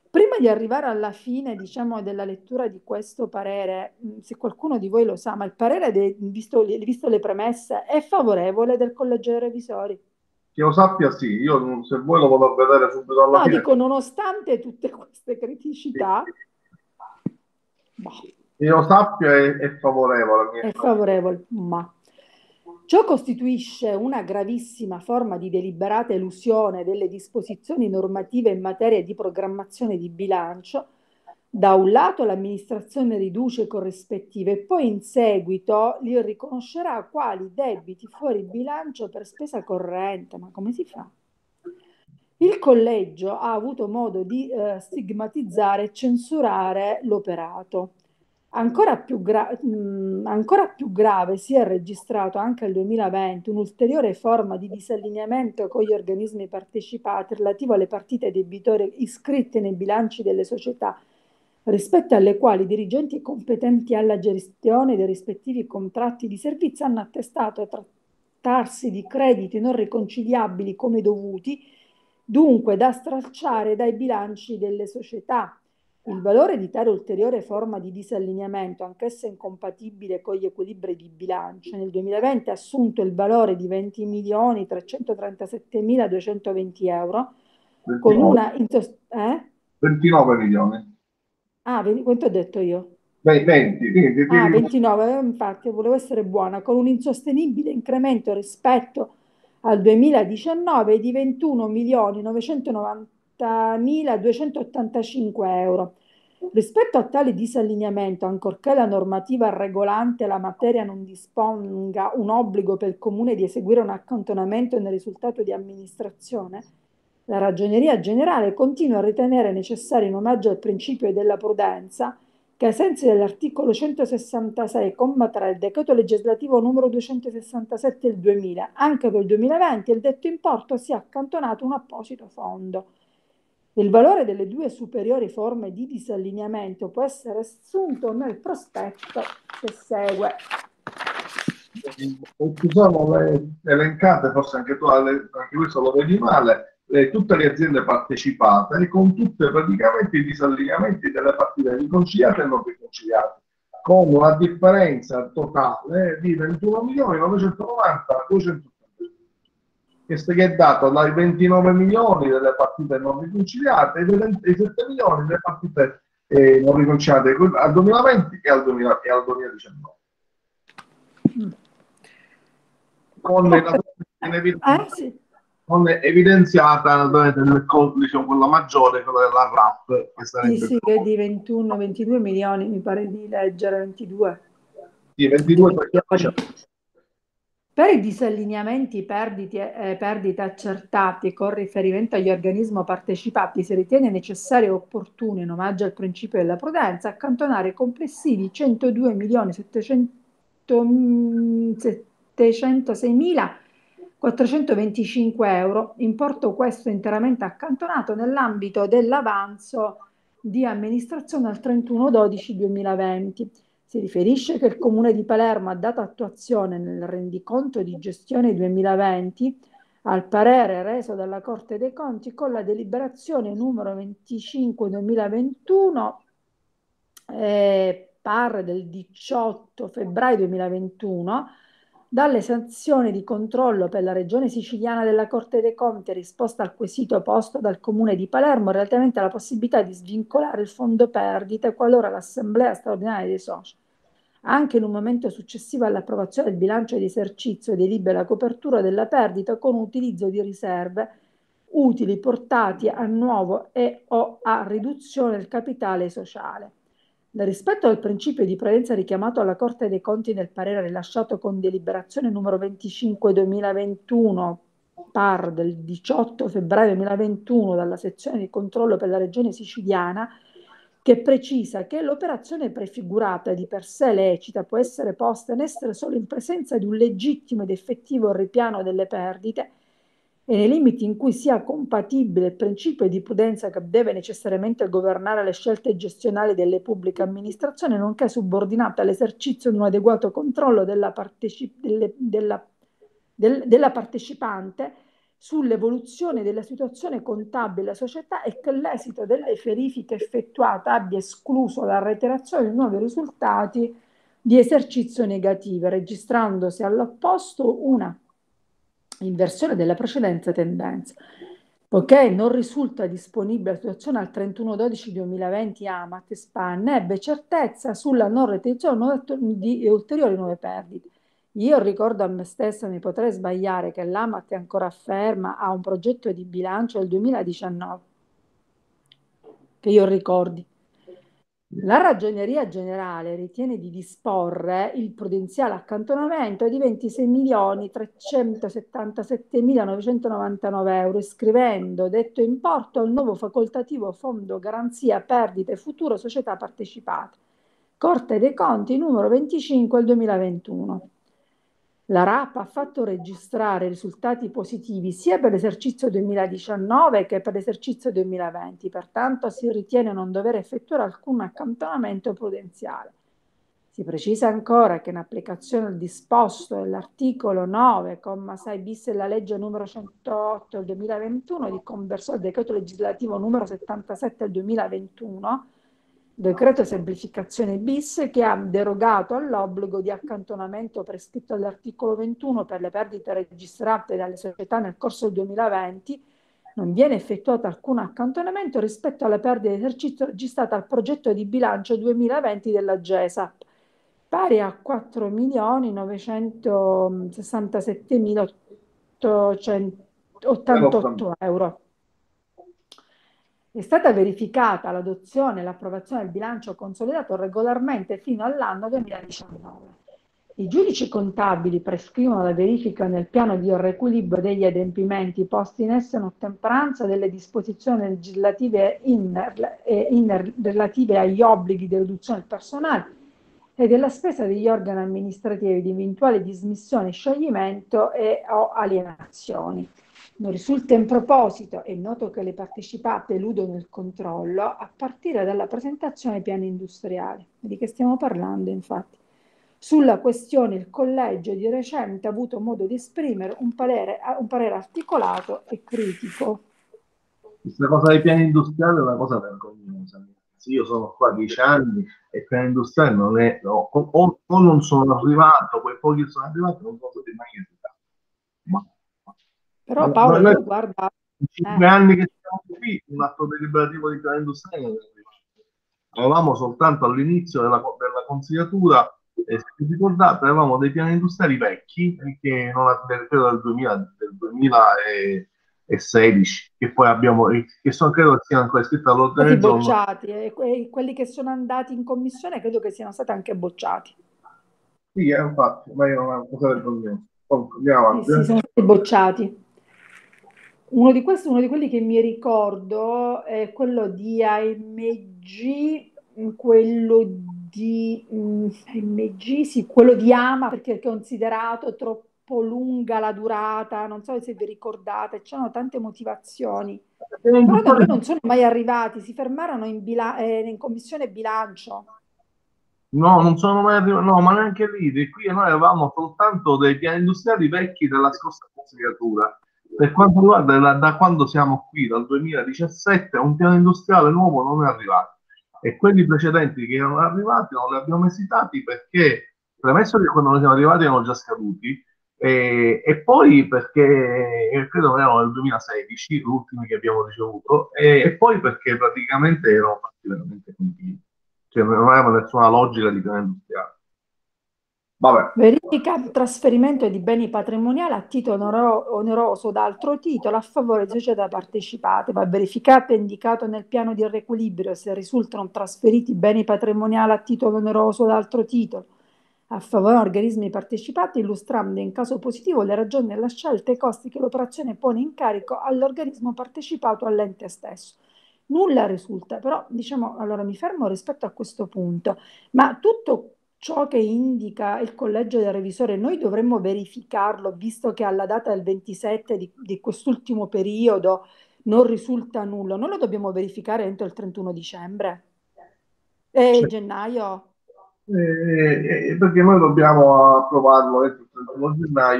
Prima di arrivare alla fine, diciamo, della lettura di questo parere, se qualcuno di voi lo sa, ma il parere, visto le premesse, è favorevole del Collegio dei Revisori? Che io sappia, sì, io se vuoi lo vado a vedere subito alla No, fine. dico, nonostante tutte queste Sì. criticità, boh, Che io sappia è favorevole. è favorevole, ma ciò costituisce una gravissima forma di deliberata elusione delle disposizioni normative in materia di programmazione di bilancio. Da un lato l'amministrazione riduce i corrispettivi e poi in seguito li riconoscerà quali debiti fuori bilancio per spesa corrente. Ma come si fa? Il collegio ha avuto modo di stigmatizzare e censurare l'operato. Ancora più grave si è registrato anche nel 2020 un'ulteriore forma di disallineamento con gli organismi partecipati relativo alle partite debitorie iscritte nei bilanci delle società, rispetto alle quali i dirigenti competenti alla gestione dei rispettivi contratti di servizio hanno attestato trattarsi di crediti non riconciliabili come dovuti, dunque da stralciare dai bilanci delle società. Il valore di tale ulteriore forma di disallineamento, anch'essa incompatibile con gli equilibri di bilancio, nel 2020 ha assunto il valore di 20.337.220 euro, con 29, una... 29 milioni. Ah, quanto ho detto io? 20, Ah, 29, infatti volevo essere buona, con un insostenibile incremento rispetto al 2019 di 21.990.285 euro. Rispetto a tale disallineamento, ancorché la normativa regolante la materia non disponga un obbligo per il Comune di eseguire un accantonamento nel risultato di amministrazione, la Ragioneria Generale continua a ritenere necessario, in omaggio al principio della prudenza, che ai sensi dell'articolo 166,3 del decreto legislativo numero 267 del 2000, anche per il 2020 il detto importo sia accantonato un apposito fondo. Il valore delle due superiori forme di disallineamento può essere assunto nel prospetto che segue. Ci sono elencate, forse anche tu, anche questo lo vedi male, tutte le aziende partecipate con tutte praticamente i disallineamenti delle partite riconciliate e non riconciliate, con una differenza totale di 21.990.280, che è data dai 29 milioni delle partite non riconciliate e dai 7 milioni delle partite non riconciliate al 2020 e al 2019. Sì. Con evidenziata diciamo, quella maggiore, quella della RAP, che sarebbe sì, di 21-22 milioni, mi pare di leggere 22. Sì, 22 milioni. Per i disallineamenti perdite accertati con riferimento agli organismi partecipati si ritiene necessario e opportuno, in omaggio al principio della prudenza, accantonare complessivi 102.706.425 euro, importo questo interamente accantonato nell'ambito dell'avanzo di amministrazione al 31/12/2020. Si riferisce che il Comune di Palermo ha dato attuazione nel rendiconto di gestione 2020 al parere reso dalla Corte dei Conti con la deliberazione numero 25/2021 par del 18 febbraio 2021 dalle sanzioni di controllo per la Regione Siciliana della Corte dei Conti, risposta al quesito posto dal Comune di Palermo relativamente alla possibilità di svincolare il fondo perdite qualora l'Assemblea straordinaria dei soci, anche in un momento successivo all'approvazione del bilancio di esercizio, delibera la copertura della perdita con utilizzo di riserve utili portati a nuovo e o a riduzione del capitale sociale. Nel rispetto al principio di prudenza richiamato alla Corte dei Conti nel parere rilasciato con deliberazione numero 25/2021 par del 18 febbraio 2021 dalla sezione di controllo per la Regione Siciliana, che precisa che l'operazione prefigurata di per sé lecita può essere posta in essere solo in presenza di un legittimo ed effettivo ripiano delle perdite e nei limiti in cui sia compatibile il principio di prudenza che deve necessariamente governare le scelte gestionali delle pubbliche amministrazioni, nonché subordinata all'esercizio di un adeguato controllo della partecipante, sull'evoluzione della situazione contabile della società e che l'esito delle verifiche effettuate abbia escluso la reiterazione di nuovi risultati di esercizio negative, registrandosi all'opposto una inversione della precedente tendenza. Poiché non risulta disponibile la situazione al 31/12/2020, Amat SpA ne ebbe certezza sulla non reiterazione di ulteriori nuove perdite. Io ricordo a me stessa, mi potrei sbagliare, che l'Amat è ancora ferma a un progetto di bilancio del 2019, che io ricordi. La Ragioneria Generale ritiene di disporre il prudenziale accantonamento di 26.377.999 euro, iscrivendo detto importo al nuovo facoltativo Fondo Garanzia Perdite Futuro Società Partecipate, Corte dei Conti numero 25 del 2021. La RAP ha fatto registrare risultati positivi sia per l'esercizio 2019 che per l'esercizio 2020, pertanto si ritiene non dover effettuare alcun accantonamento prudenziale. Si precisa ancora che in applicazione al disposto dell'articolo 9,6 bis della legge numero 108 del 2021 di conversione del decreto legislativo numero 77 del 2021, decreto semplificazione bis, che ha derogato all'obbligo di accantonamento prescritto all'articolo 21 per le perdite registrate dalle società nel corso del 2020, non viene effettuato alcun accantonamento rispetto alle perdite di esercizio registrate al progetto di bilancio 2020 della GESAP, pari a 4.967.888 euro. È stata verificata l'adozione e l'approvazione del bilancio consolidato regolarmente fino all'anno 2019. I giudici contabili prescrivono la verifica nel piano di riequilibrio degli adempimenti posti in essere in ottemperanza delle disposizioni legislative relative agli obblighi di riduzione del personale e della spesa degli organi amministrativi di eventuali dismissioni, scioglimento e o alienazioni. Non risulta in proposito, è noto che le partecipate eludono il controllo a partire dalla presentazione dei piani industriali. Di che stiamo parlando, infatti? Sulla questione il collegio di recente ha avuto modo di esprimere un parere articolato e critico. Questa cosa dei piani industriali è una cosa vergognosa. Io sono qua 10 anni e il piano industriale non è, no, o non sono arrivato, quei pochi che sono arrivati non sono stati mai esitati. Però Paolo, noi, tu guarda... in 5 anni che siamo qui, un atto deliberativo di piano industriale non è arrivato. Avevamo soltanto all'inizio della consiliatura, se vi ricordate, avevamo dei piani industriali vecchi, che non del 2016, che poi abbiamo, che sono, credo che siano ancora iscritti all'ordine del giorno. Bocciati, e quelli che sono andati in commissione credo che siano stati anche bocciati. Sì, infatti, ma io non è una cosa vergognosa. Andiamo avanti. Sì, sono stati bocciati. Uno di quelli che mi ricordo è quello di AMG, quello di AMG, sì, quello di AMA, perché è considerato troppo lunga la durata, non so se vi ricordate, c'erano tante motivazioni. Però da noi non sono mai arrivati, si fermarono in commissione bilancio. No, non sono mai arrivato, no, ma neanche lì. Qui noi avevamo soltanto dei piani industriali vecchi della scorsa consiliatura. Per quanto riguarda da quando siamo qui, dal 2017, un piano industriale nuovo non è arrivato. E quelli precedenti che erano arrivati non li abbiamo esitati perché, premesso che quando noi siamo arrivati erano già scaduti, e poi perché credo che erano nel 2016, gli ultimi che abbiamo ricevuto, e poi perché praticamente erano fatti veramente continui. Cioè non aveva nessuna logica di piano industriale. Vabbè. Verifica trasferimento di beni patrimoniali a titolo oneroso da altro titolo a favore di società partecipate. Va verificato e indicato nel piano di riequilibrio se risultano trasferiti beni patrimoniali a titolo oneroso da altro titolo a favore di organismi partecipati, illustrando in caso positivo le ragioni della scelta e i costi che l'operazione pone in carico all'organismo partecipato all'ente stesso. Nulla risulta, però diciamo, allora mi fermo rispetto a questo punto, ma tutto ciò che indica il collegio del revisore noi dovremmo verificarlo, visto che alla data del 27 di quest'ultimo periodo non risulta nulla. Noi lo dobbiamo verificare entro il 31 dicembre, gennaio. Perché noi dobbiamo approvarlo entro il 31 gennaio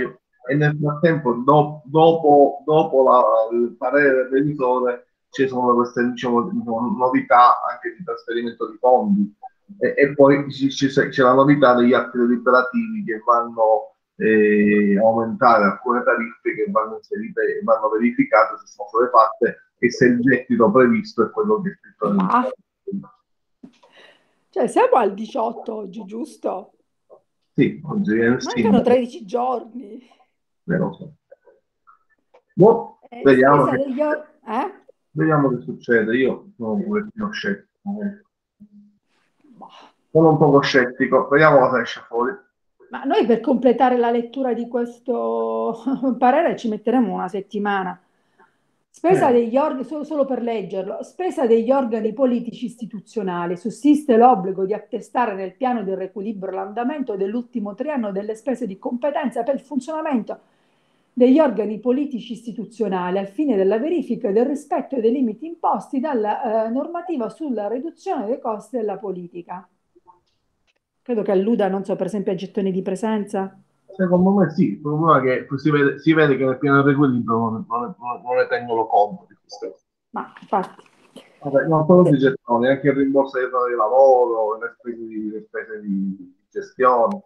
e nel frattempo, dopo il parere del revisore, ci sono queste, diciamo, novità anche di trasferimento di fondi e poi c'è la novità degli atti deliberativi che vanno aumentare alcune tariffe che vanno inserite e vanno verificate se sono state fatte e se il gettito previsto è quello che è scritto nel Ma, cioè, siamo al 18 oggi, giusto? Sì, oggi è il Mancano sindaco, 13 giorni. lo so. Boh, Spesa degli vediamo che succede. Io sono un pochettino scettico. Boh. Sono un poco scettico, vediamo cosa esce fuori. Ma noi per completare la lettura di questo parere ci metteremo una settimana. Spesa Eh, degli organi, solo per leggerlo, spesa degli organi politici istituzionali. Sussiste l'obbligo di attestare nel piano di riequilibrio l'andamento dell'ultimo triennio delle spese di competenza per il funzionamento degli organi politici istituzionali al fine della verifica del rispetto dei limiti imposti dalla normativa sulla riduzione dei costi della politica. Credo che alluda, non so, per esempio a gettoni di presenza. secondo me sì, il problema è che si vede che nel piano di equilibrio non ne tengono conto di questo. Ma infatti, Vabbè, non solo di gettoni, anche il rimborso dei datori di lavoro, le spese di gestione.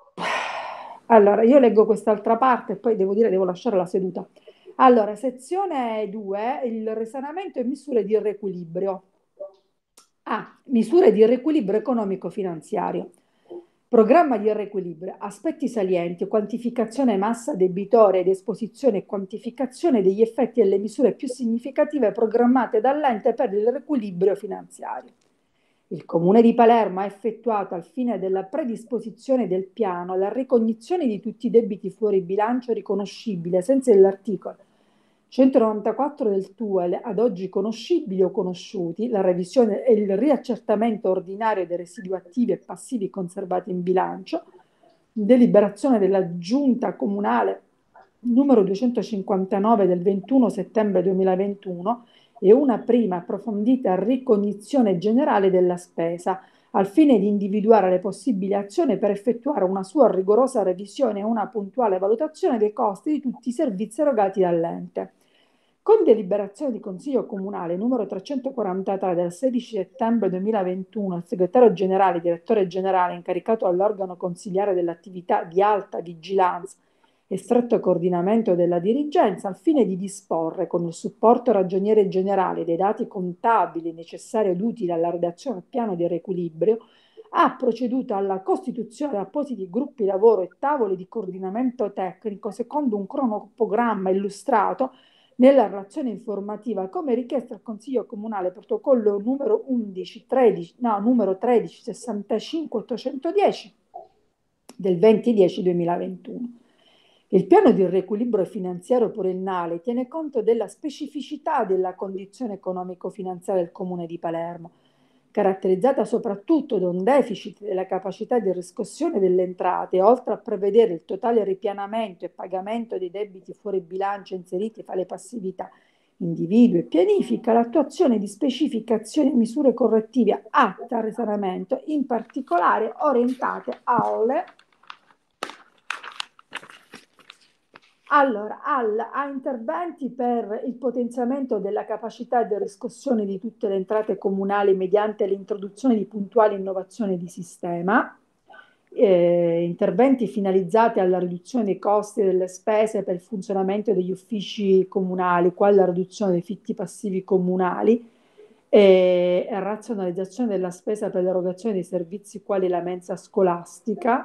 allora io leggo quest'altra parte e poi devo dire, devo lasciare la seduta. Allora, sezione 2, il risanamento e misure di riequilibrio. Misure di riequilibrio economico-finanziario. Programma di riequilibrio, aspetti salienti, quantificazione massa debitoria ed esposizione e quantificazione degli effetti e le misure più significative programmate dall'ente per il riequilibrio finanziario. Il Comune di Palermo ha effettuato al fine della predisposizione del piano la ricognizione di tutti i debiti fuori bilancio riconoscibili ai sensi dell'articolo 194 del TUEL, ad oggi conoscibili o conosciuti, la revisione e il riaccertamento ordinario dei residui attivi e passivi conservati in bilancio, deliberazione della Giunta Comunale numero 259 del 21 settembre 2021 e una prima approfondita ricognizione generale della spesa, al fine di individuare le possibili azioni per effettuare una sua rigorosa revisione e una puntuale valutazione dei costi di tutti i servizi erogati dall'ente. Con deliberazione di Consiglio Comunale numero 343 del 16 settembre 2021, il segretario generale e direttore generale incaricato all'organo consiliare dell'attività di alta vigilanza e stretto coordinamento della dirigenza al fine di disporre, con il supporto ragioniere generale, dei dati contabili necessari ed utili alla redazione del piano di riequilibrio, ha proceduto alla costituzione di appositi gruppi lavoro e tavoli di coordinamento tecnico secondo un cronoprogramma illustrato nella relazione informativa come richiesto al Consiglio Comunale protocollo numero 13 65 810 del 2010-2021. Il piano di riequilibrio finanziario pluriennale tiene conto della specificità della condizione economico-finanziaria del Comune di Palermo, caratterizzata soprattutto da un deficit della capacità di riscossione delle entrate, oltre a prevedere il totale ripianamento e pagamento dei debiti fuori bilancio inseriti fra le passività, individua e pianifica l'attuazione di specifiche azioni e misure correttive atte al risanamento, in particolare orientate a interventi per il potenziamento della capacità di riscossione di tutte le entrate comunali mediante l'introduzione di puntuali innovazioni di sistema, interventi finalizzati alla riduzione dei costi e delle spese per il funzionamento degli uffici comunali, quale la riduzione dei fitti passivi comunali, e razionalizzazione della spesa per l'erogazione dei servizi quali la mensa scolastica.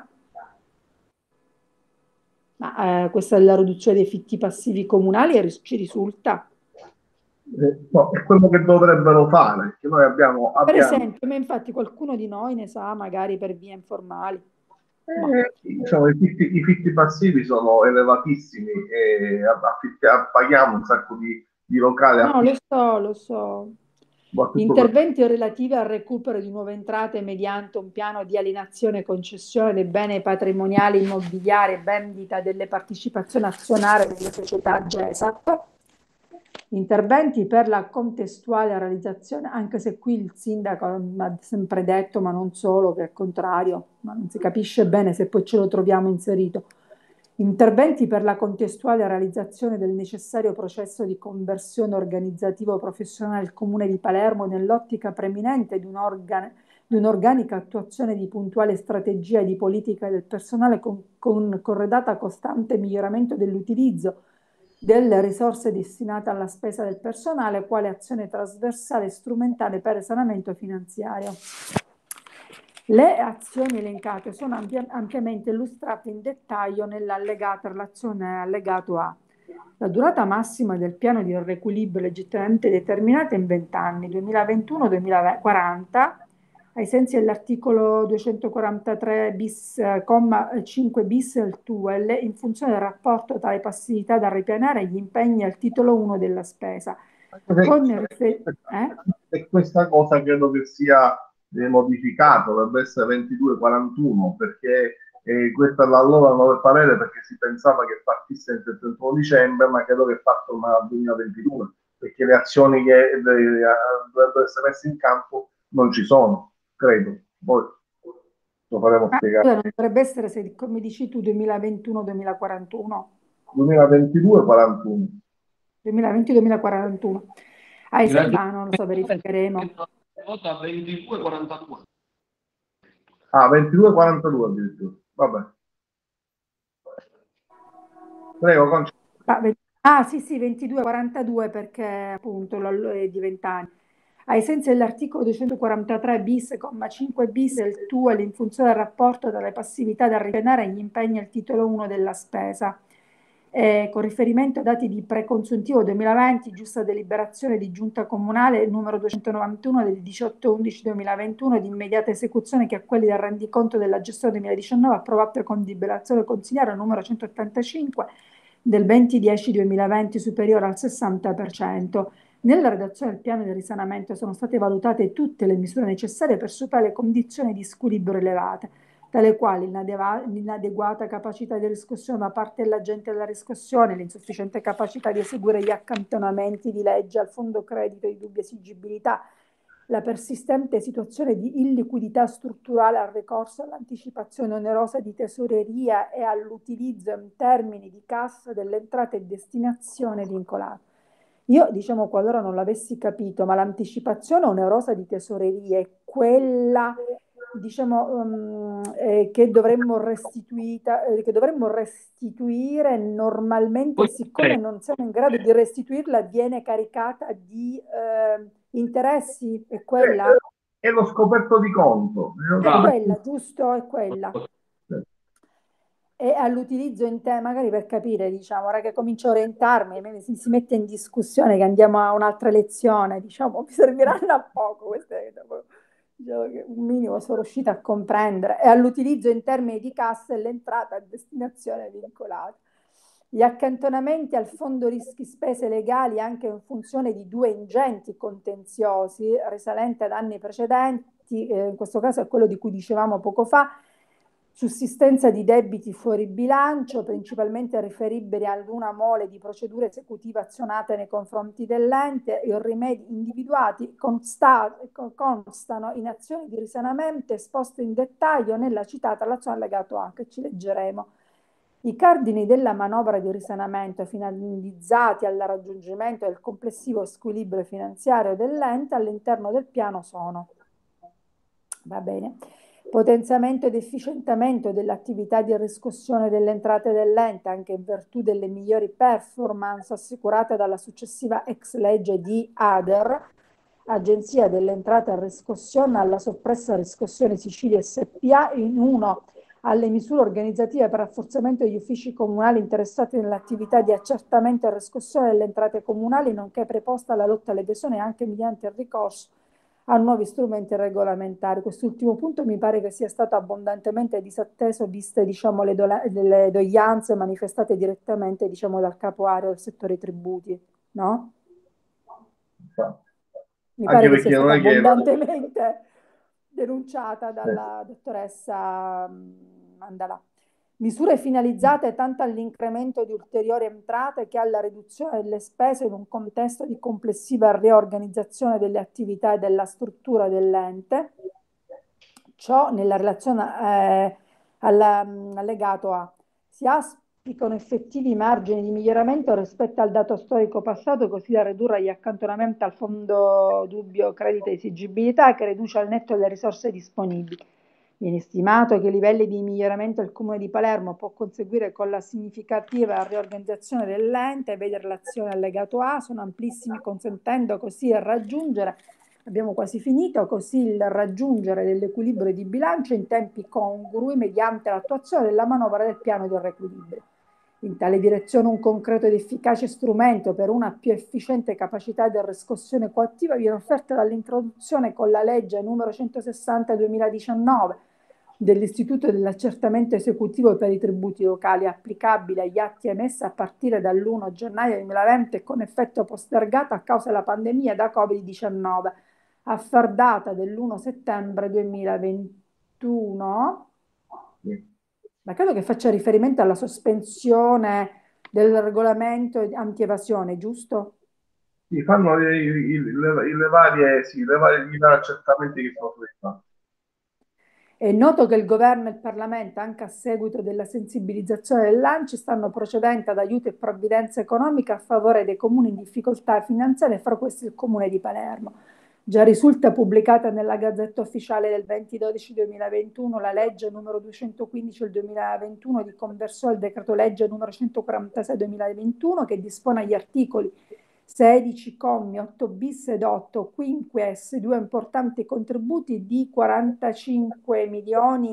Ma questa è la riduzione dei fitti passivi comunali e ci risulta. No, è quello che dovrebbero fare, che noi Per esempio, ma infatti qualcuno di noi ne sa magari per vie informali. diciamo, i fitti passivi sono elevatissimi e paghiamo un sacco di locali. No, lo so. Interventi relativi al recupero di nuove entrate mediante un piano di alienazione e concessione dei beni patrimoniali immobiliari e vendita delle partecipazioni azionarie delle società GESAP. Interventi per la contestuale realizzazione, anche se qui il sindaco ha sempre detto, ma non solo, che è contrario, ma non si capisce bene se poi ce lo troviamo inserito. Interventi per la contestuale realizzazione del necessario processo di conversione organizzativo professionale del Comune di Palermo nell'ottica preminente di un'organica attuazione di puntuale strategia di politica del personale con corredata costante miglioramento dell'utilizzo delle risorse destinate alla spesa del personale, quale azione trasversale e strumentale per risanamento finanziario. Le azioni elencate sono ampiamente illustrate in dettaglio nell'allegato relazione allegato A. La durata massima del piano di riequilibrio legittimamente determinata in 20 anni, 2021-2040, ai sensi dell'articolo 243 bis, comma 5 bis del TUEL, in funzione del rapporto tra le passività da ripianare e gli impegni al titolo 1 della spesa. E questa cosa credo che sia modificato, dovrebbe essere 2241, perché questo allora non è parere, perché si pensava che partisse il 31 dicembre, ma credo che parta nel 2022, perché le azioni che dovrebbero essere messe in campo non ci sono, credo. Poi lo faremo spiegare. Non dovrebbe essere, come dici tu, 2021-2041. 2022-41. 2020-2041. Ai Silvano, non so, verificheremo. Nota 22-42. Ah, 22-42 addirittura. Vabbè. Prego, sì, 22-42 perché appunto è di 20 anni. Ai sensi dell'articolo 243 bis, comma 5 bis del TUEL in funzione del rapporto tra le passività da ripianare e gli impegni al titolo 1 della spesa. Con riferimento ai dati di preconsuntivo 2020, giusta deliberazione di giunta comunale numero 291 del 18/11/2021 di immediata esecuzione, che a quelli del rendiconto della gestione 2019 approvato con deliberazione consigliare numero 185 del 20/10/2020 superiore al 60%. Nella redazione del piano di risanamento sono state valutate tutte le misure necessarie per superare le condizioni di squilibrio elevate, tale quali l'inadeguata capacità di riscossione da parte dell'agente della riscossione, l'insufficiente capacità di eseguire gli accantonamenti di legge al fondo credito di dubbia esigibilità, la persistente situazione di illiquidità strutturale al ricorso all'anticipazione onerosa di tesoreria e all'utilizzo in termini di cassa delle entrate e destinazione vincolate. Io, qualora non l'avessi capito, ma l'anticipazione onerosa di tesoreria è quella, che dovremmo restituire normalmente, siccome non siamo in grado di restituirla, viene caricata di interessi, è quella? È lo scoperto di conto. È quella, giusto? È quella. E all'utilizzo in te, magari per capire, ora che comincio a orientarmi, si mette in discussione che andiamo a un'altra lezione, mi serviranno a poco queste, che un minimo sono riuscita a comprendere. E all'utilizzo in termini di cassa e l'entrata a destinazione vincolata. Gli accantonamenti al fondo rischi spese legali anche in funzione di due ingenti contenziosi risalenti ad anni precedenti, in questo caso è quello di cui dicevamo poco fa, sussistenza di debiti fuori bilancio, principalmente riferibili ad una mole di procedure esecutive azionate nei confronti dell'ente, e i rimedi individuati constano in azioni di risanamento esposte in dettaglio nella citata relazione allegato A, che ci leggeremo. I cardini della manovra di risanamento finalizzati al raggiungimento del complessivo squilibrio finanziario dell'ente all'interno del piano sono: va bene, potenziamento ed efficientamento dell'attività di riscossione delle entrate dell'ente, anche in virtù delle migliori performance assicurate dalla successiva ex legge di ADER, Agenzia delle Entrate e Riscossione, alla soppressa Riscossione Sicilia SPA, in uno alle misure organizzative per rafforzamento degli uffici comunali interessati nell'attività di accertamento e riscossione delle entrate comunali, nonché preposta alla lotta all'evasione anche mediante il ricorso a nuovi strumenti regolamentari. Quest'ultimo punto mi pare che sia stato abbondantemente disatteso, viste le doglianze manifestate direttamente dal capo area del settore tributi, no? Mi pare che sia stata abbondantemente denunciata dalla dottoressa Mandalà. Misure finalizzate tanto all'incremento di ulteriori entrate che alla riduzione delle spese in un contesto di complessiva riorganizzazione delle attività e della struttura dell'ente. Ciò nella relazione allegato A. Si con effettivi margini di miglioramento rispetto al dato storico passato, così da ridurre gli accantonamenti al fondo dubbio credito esigibilità che riduce al netto le risorse disponibili. Viene stimato che i livelli di miglioramento del Comune di Palermo può conseguire con la significativa riorganizzazione dell'ente, vedi relazione allegato A, sono amplissimi, consentendo così il raggiungere, abbiamo quasi finito, così il raggiungere dell'equilibrio di bilancio in tempi congrui mediante l'attuazione della manovra del piano del riequilibrio. In tale direzione un concreto ed efficace strumento per una più efficiente capacità di riscossione coattiva viene offerta dall'introduzione con la legge numero 160 2019 dell'Istituto dell'accertamento esecutivo per i tributi locali applicabile agli atti emessi a partire dall'1 gennaio 2020 e con effetto postergato a causa della pandemia da Covid-19 a far data dell'1 settembre 2021. Ma credo che faccia riferimento alla sospensione del regolamento anti-evasione, giusto? Sì, fanno le varie, sì, i vari accertamenti che sono stati fatti. È noto che il governo e il Parlamento, anche a seguito della sensibilizzazione dell'ANCI, stanno procedendo ad aiuti e provvidenze economiche a favore dei comuni in difficoltà finanziarie, fra questi il comune di Palermo. Già risulta pubblicata nella Gazzetta Ufficiale del 20-12-2021 la legge numero 215 del 2021 di conversione del decreto legge numero 146 del 2021 che dispone agli articoli 16 commi 8 bis ed 8 quinquies due importanti contributi di 45 milioni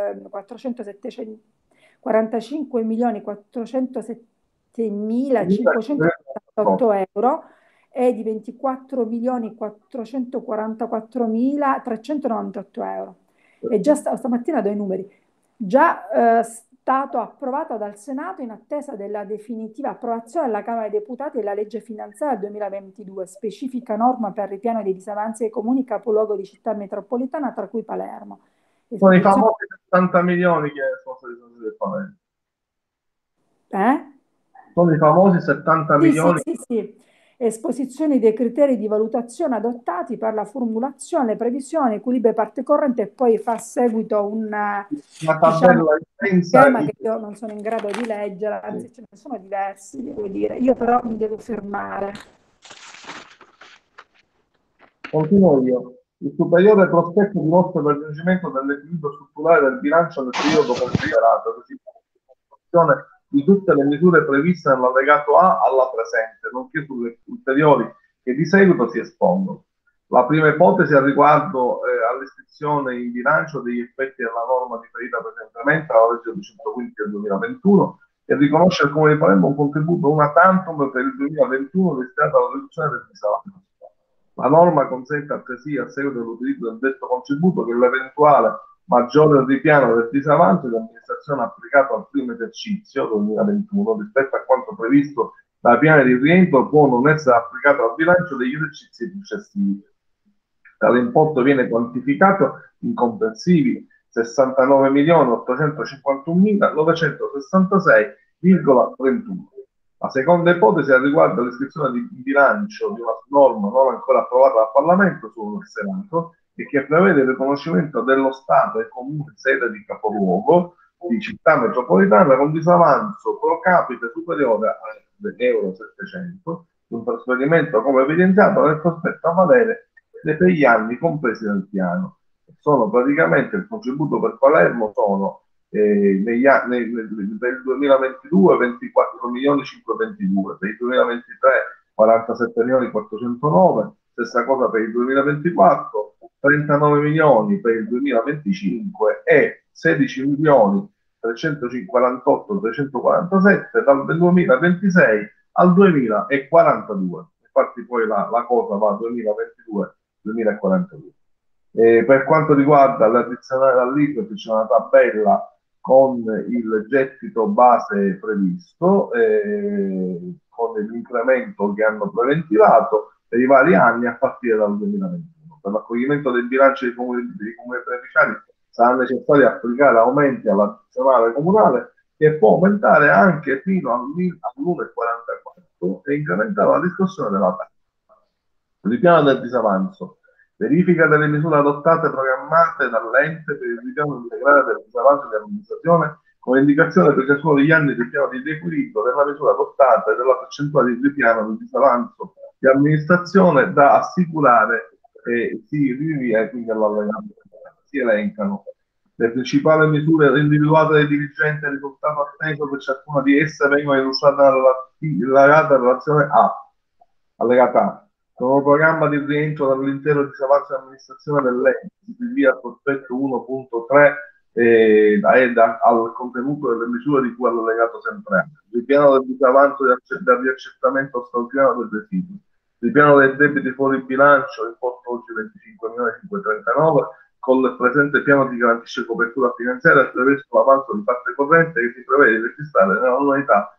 407.578 euro e di 24.444.398 euro. E già stamattina do i numeri. Già stato approvato dal Senato in attesa della definitiva approvazione della Camera dei Deputati della legge finanziaria 2022, specifica norma per il ripiano dei disavanzi ai comuni capoluogo di città metropolitana, tra cui Palermo. Sono i famosi 70 milioni che sono stati del Palermo. Sono i famosi 70 milioni. Sì. Esposizioni dei criteri di valutazione adottati per la formulazione, previsione, equilibrio parte corrente e poi fa seguito una tabella schema che io non sono in grado di leggere, anzi ce ne sono diversi, devo dire. Io però mi devo fermare. Continuo io. Il superiore prospetto dimostra il raggiungimento dell'equilibrio strutturale del bilancio nel periodo considerato, così come di tutte le misure previste nell'allegato A alla presente, nonché sulle ulteriori che di seguito si espongono. La prima ipotesi a riguardo all'iscrizione in bilancio degli effetti della norma riferita precedentemente alla legge 215 del 2021 e riconosce al Comune di Palermo un contributo una tantum per il 2021 destinato alla riduzione del disavanzo. La norma consente altresì, a seguito dell'utilizzo del detto contributo, che l'eventuale maggiore ripiano del disavanzo di amministrazione applicato al primo esercizio 2021 rispetto a quanto previsto dai piani di rientro può non essere applicato al bilancio degli esercizi successivi. Tale importo viene quantificato in comprensivi 69.851.966,31. La seconda ipotesi riguarda l'iscrizione di bilancio di una norma non ancora approvata dal Parlamento, solo dal Senato, e che prevede il riconoscimento dello Stato e comune sede di capoluogo di città metropolitana con disavanzo pro capite superiore a euro 700, un trasferimento come evidenziato nel prospetto a valere per gli anni compresi nel piano. Sono praticamente il contributo per Palermo sono per il 2022 24.522.000, per il 2023 47.409.000, stessa cosa per il 2024, 39 milioni per il 2025 e 16.348.347 dal 2026 al 2042. Infatti poi la cosa va al 2022-2042. Per quanto riguarda l'addizionale all'IRPEF c'è una tabella con il gettito base previsto, con l'incremento che hanno preventivato per i vari anni a partire dal 2021. Per l'accoglimento del bilancio dei comuni beneficiari sarà necessario applicare aumenti all'addizionale comunale che può aumentare anche fino all'1,44 e incrementare la riscossione della tassa. Ripiano del disavanzo. Verifica delle misure adottate e programmate dall'ente per il ripiano integrale del disavanzo di amministrazione come indicazione per ciascuno degli anni del piano di riequilibrio della misura adottata e della percentuale di ripiano del disavanzo di amministrazione da assicurare e si rinvia quindi all'allegato. Si elencano le principali misure individuate dai dirigenti e il risultato atteso per ciascuna di esse vengono illustrate nell'allegata relazione A. Allegata A. Con un programma di rientro dall'intero disavanzo di amministrazione dell'ente, si rinvia al prospetto 1.3 al contenuto delle misure di cui all'allegato sempre A. Ripiano del disavanzo del riaccertamento straordinario del residuo. Ripiano dei debiti fuori bilancio, importo oggi 25.539, con il presente piano si garantisce copertura finanziaria attraverso l'avanzo di parte corrente che si prevede di registrare nell'annualità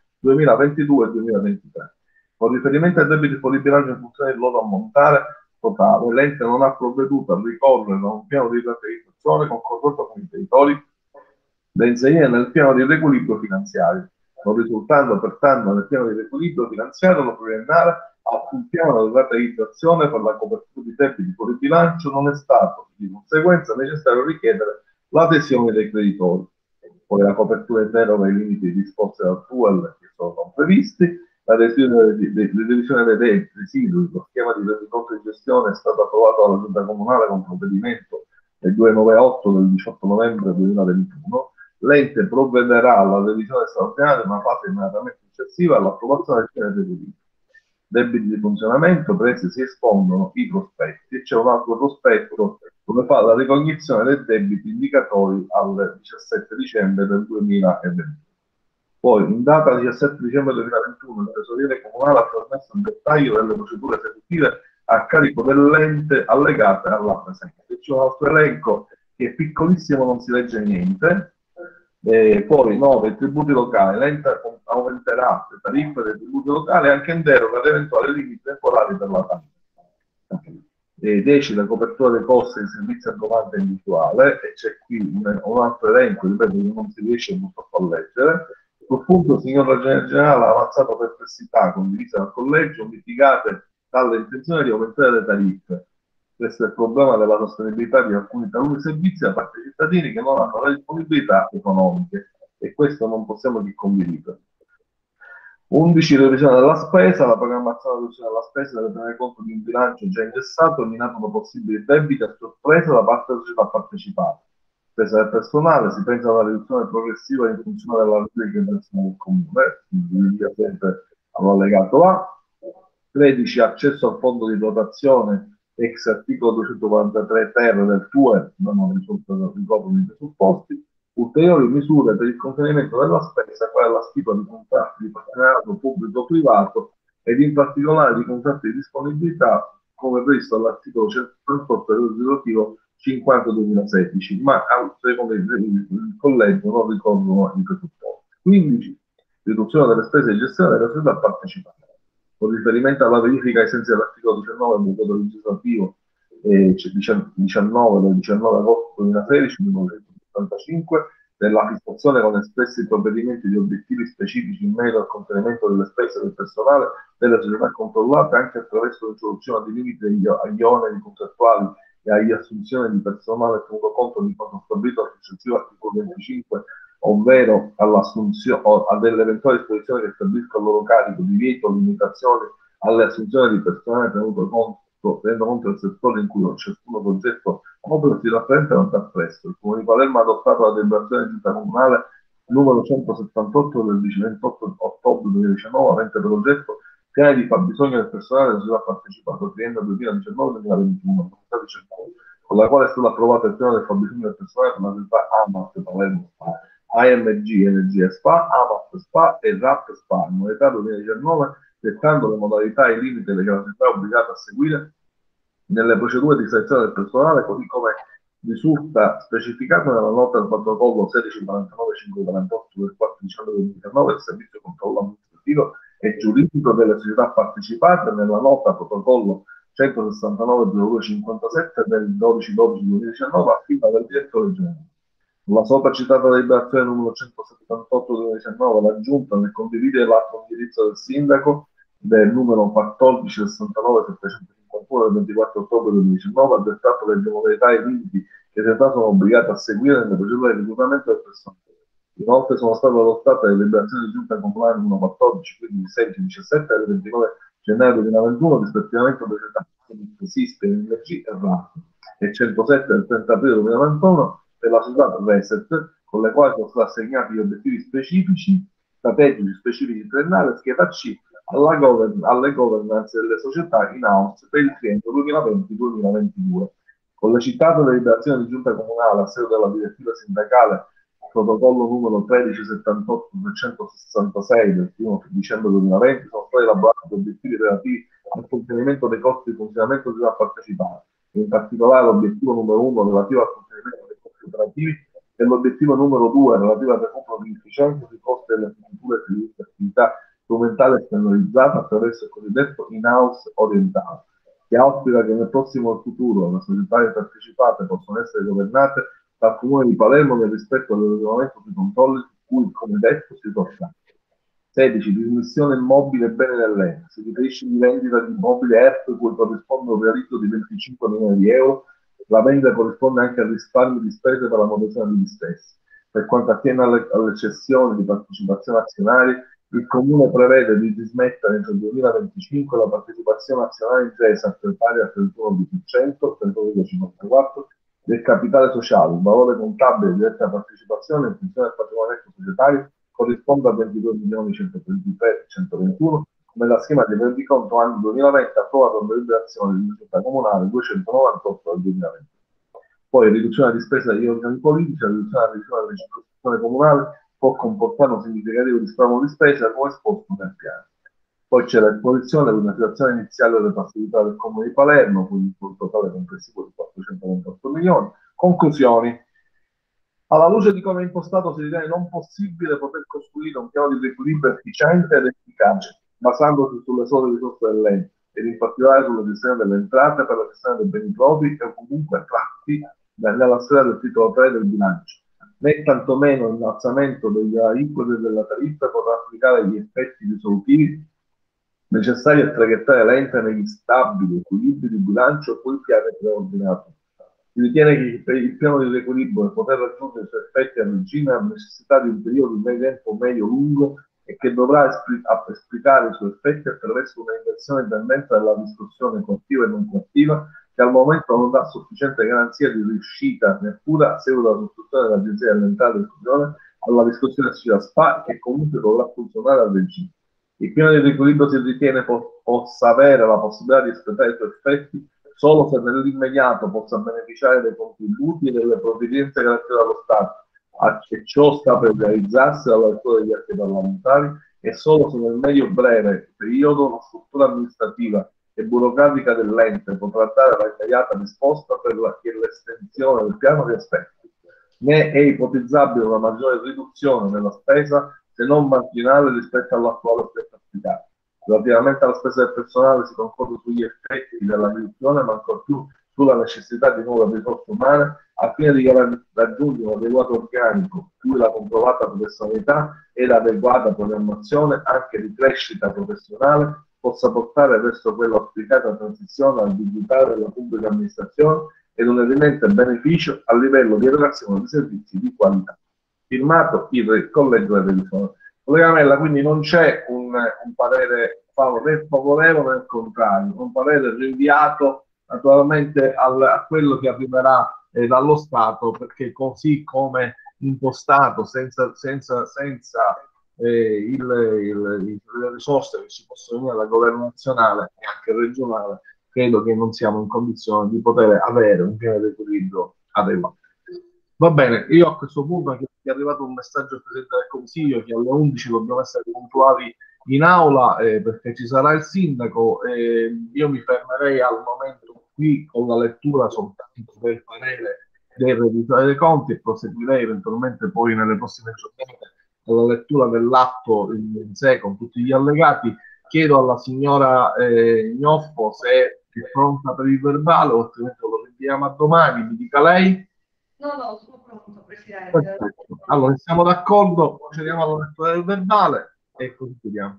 2022-2023. Con riferimento ai debiti fuori bilancio in funzione del loro ammontare totale, l'ente non ha provveduto a ricorrere a un piano di rateizzazione concordato con i territori da inserire nel piano di riequilibrio finanziario, non risultando pertanto nel piano di riequilibrio finanziario pluriennale alcun piano di rateizzazione per la copertura di debiti fuori bilancio, non è stato di conseguenza necessario richiedere l'adesione dei creditori. Poi la copertura in deroga ai limiti disposti dal TUEL che sono non previsti, la revisione dei debiti residui, lo schema di rendiconto di gestione è stato approvato dalla Giunta Comunale con provvedimento del 298 del 18 novembre 2021. L'ente provvederà alla revisione straordinaria in una fase immediatamente successiva all'approvazione del piano di revisione. Debiti di funzionamento, presi si espongono i prospetti e c'è un altro prospetto dove fa la ricognizione dei debiti indicatori al 17 dicembre del 2021. Poi, in data 17 dicembre 2021, il tesoriere comunale ha trasmesso un dettaglio delle procedure esecutive a carico dell'ente allegate alla presente. C'è un altro elenco che è piccolissimo, non si legge niente. Poi 9 tributi locali, l'ente aumenterà le tariffe dei tributi locali anche in deroga ad eventuali limiti temporali per la tassa. 10 la copertura dei costi di servizi a domanda individuale, e c'è qui un altro elenco, ripeto, che non si riesce purtroppo a leggere. Sul punto il signor Ragioniere Generale ha avanzato perplessità condivise dal collegio, mitigate dalle intenzioni di aumentare le tariffe. Questo è il problema della sostenibilità di alcuni taluni servizi da parte dei cittadini che non hanno le disponibilità economiche, e questo non possiamo che condividere. 11 revisione della spesa, la programmazione della revisione della spesa deve tenere conto di un bilancio già ingessato e minato da possibili debiti a sorpresa da parte della società partecipata. Spesa del personale, si pensa alla riduzione progressiva in funzione della rubrica internazionale del comune, via sempre all'allegato A. 13 accesso al fondo di dotazione ex articolo 243 ter del TUE, non risultano i presupposti. Ulteriori misure per il contenimento della spesa, quale la stipula di contratti di partenariato pubblico-privato ed in particolare di contratti di disponibilità, come previsto dall'articolo 138 del legislativo 50-2016, ma secondo il collegio non ricorrono i presupposti. 15. Riduzione delle spese di gestione della società partecipata. Con riferimento alla verifica ai sensi dell'articolo 19 del Codice legislativo 19 del 19 agosto 2016, numero 175, della fissazione con espressi provvedimenti di obiettivi specifici in merito al contenimento delle spese del personale delle società controllate anche attraverso l'introduzione di limiti agli oneri contrattuali e agli assunzioni di personale tenuto conto di quanto stabilito al successivo articolo 25, ovvero all'assunzione o a delle eventuali disposizioni che stabiliscono il loro carico, divieto, limitazioni alle assunzioni di personale tenendo conto del settore in cui ciascuno soggetto opera si rappresenta non sta presto. Il Comune di Palermo ha adottato la deliberazione di giunta comunale numero 178 del 28 ottobre 2019, avente per oggetto piani di fabbisogno del personale della società partecipato triennio 2019-2021, con la quale è stato approvato il piano del fabbisogno del personale per la società AMAT Palermo SPA, AMG Energia SPA, AMAT SPA e RAP SPA, in modalità 2019, dettando le modalità e i limiti che la società è obbligata a seguire nelle procedure di selezione del personale, così come risulta specificato nella nota del protocollo 1649-548 del 4 dicembre 2019 del servizio controllo amministrativo e giuridico delle società partecipate, nella nota protocollo 169-0257 del 12-12-2019 a firma del direttore generale. La sopra citata deliberazione numero 178-2019, la Giunta, nel condividere l'atto di indirizzo del sindaco del numero 14-69-751 del 24 ottobre 2019, ha dettato le modalità e i limiti che le società sono obbligate a seguire nelle procedure di reclutamento del personale. Inoltre sono state adottate le deliberazioni di giunta comunale numero 14, quindi 16, 17 e 29 gennaio 2021, rispettivamente delle di Sistemi, Energy e RAF, e 107 del 30 aprile 2021 per la società Reset, con le quali sono stati assegnati gli obiettivi specifici, strategici specifici triennali, scheda C, alle governance delle società in house per il triennio 2020-2022. Con le citate deliberazioni di giunta comunale a seguito della direttiva sindacale protocollo numero 1378-366 del 1 dicembre 2020 sono stati elaborati gli obiettivi relativi al contenimento dei costi di funzionamento della partecipata, in particolare l'obiettivo numero 1 relativo al contenimento dei costi operativi e l'obiettivo numero 2 relativo al recupero di efficienza sui costi delle strutture di attività strumentale esternalizzata attraverso il cosiddetto in-house orientato, che auspica che nel prossimo futuro le società partecipate possono essere governate dal Comune di Palermo nel rispetto del regolamento sui controlli su cui, come detto, si sottende. 16. Dismissione immobile e bene dell'ente. Si riferisce di vendita di immobili ERP cui corrisponde un realizzo di 25 milioni di euro. La vendita corrisponde anche al risparmio di spese per la manutenzione degli stessi. Per quanto attiene alle cessioni di partecipazione azionaria, il Comune prevede di dismettere entro il 2025 la partecipazione azionaria in GESAP pari al 31%, 31,54%, del capitale sociale, il valore contabile di diretta partecipazione in funzione del patrimonio netto societario corrisponde a 22.123.121 come la schema di rendiconto anno 2020 approvata con deliberazione di società comunale 298 del 2020. Poi riduzione di spesa degli organi politici, la riduzione della circoscrizione comunale può comportare un significativo risparmio di spesa come esposto nel piano. Poi c'è l'esposizione della situazione iniziale delle passività del Comune di Palermo, quindi un totale complessivo di 428 milioni. Conclusioni. Alla luce di come è impostato, si ritiene non possibile poter costruire un piano di riequilibrio efficiente ed efficace, basandosi sulle sole risorse dell'ente, ed in particolare sulla gestione delle entrate per la gestione dei beni propri e comunque tratti nella sfera del titolo 3 del bilancio. Né tantomeno l'innalzamento degli aliquote della tariffa potrà applicare gli effetti risolutivi necessari a traghettare l'ente negli stabili equilibri di bilancio a cui il piano è preordinato. Si ritiene che per il piano di riequilibrio per poter raggiungere i suoi effetti a regime ha necessità di un periodo di tempo medio-lungo e che dovrà esplicare i suoi effetti attraverso una inversione di tendenza della riscossione coattiva e non coattiva che al momento non dà sufficiente garanzia di riuscita neppure a seguito della costruzione dell'Agenzia delle Entrate e riscossione alla riscossione società SPA che comunque dovrà funzionare al regime. Il piano di riequilibrio si ritiene possa avere la possibilità di espletare i suoi effetti solo se nell'immediato possa beneficiare dei contributi e delle provvidenze garantite dallo Stato, e ciò sta per realizzarsi dalla lettura degli atti parlamentari, e solo se nel medio-breve periodo la struttura amministrativa e burocratica dell'ente potrà dare la immediata risposta per l'estensione del piano di aspetti. Né è ipotizzabile una maggiore riduzione della spesa se non marginale rispetto all'attuale aspetto applicato. Relativamente alla spesa del personale si concorda sugli effetti della riduzione, ma ancor più sulla necessità di nuove risorse umane al fine di raggiungere un adeguato organico, cui la comprovata professionalità e l'adeguata programmazione anche di crescita professionale possa portare verso quella auspicata transizione al digitale della pubblica amministrazione ed un evidente beneficio a livello di erogazione di servizi di qualità. Firmato il collegio della revisione. Collega Mella, quindi non c'è un parere favorevole né contrario, un parere rinviato naturalmente a quello che arriverà dallo Stato, perché così come impostato, senza le risorse che ci possono venire dal governo nazionale e anche regionale, credo che non siamo in condizione di poter avere un piano di equilibrio adeguato. Va bene, io a questo punto è arrivato un messaggio al Presidente del Consiglio che alle 11 dobbiamo essere puntuali in aula perché ci sarà il sindaco. Io mi fermerei al momento qui con la lettura soltanto del parere del revisore dei conti e proseguirei eventualmente poi nelle prossime giornate con la lettura dell'atto in sé con tutti gli allegati. Chiedo alla signora Gnoffo se è pronta per il verbale o altrimenti lo rinviamo a domani, mi dica lei. No, sono pronto, Presidente. Perfetto. Allora, siamo d'accordo, procediamo alla lettura del verbale e così chiudiamo.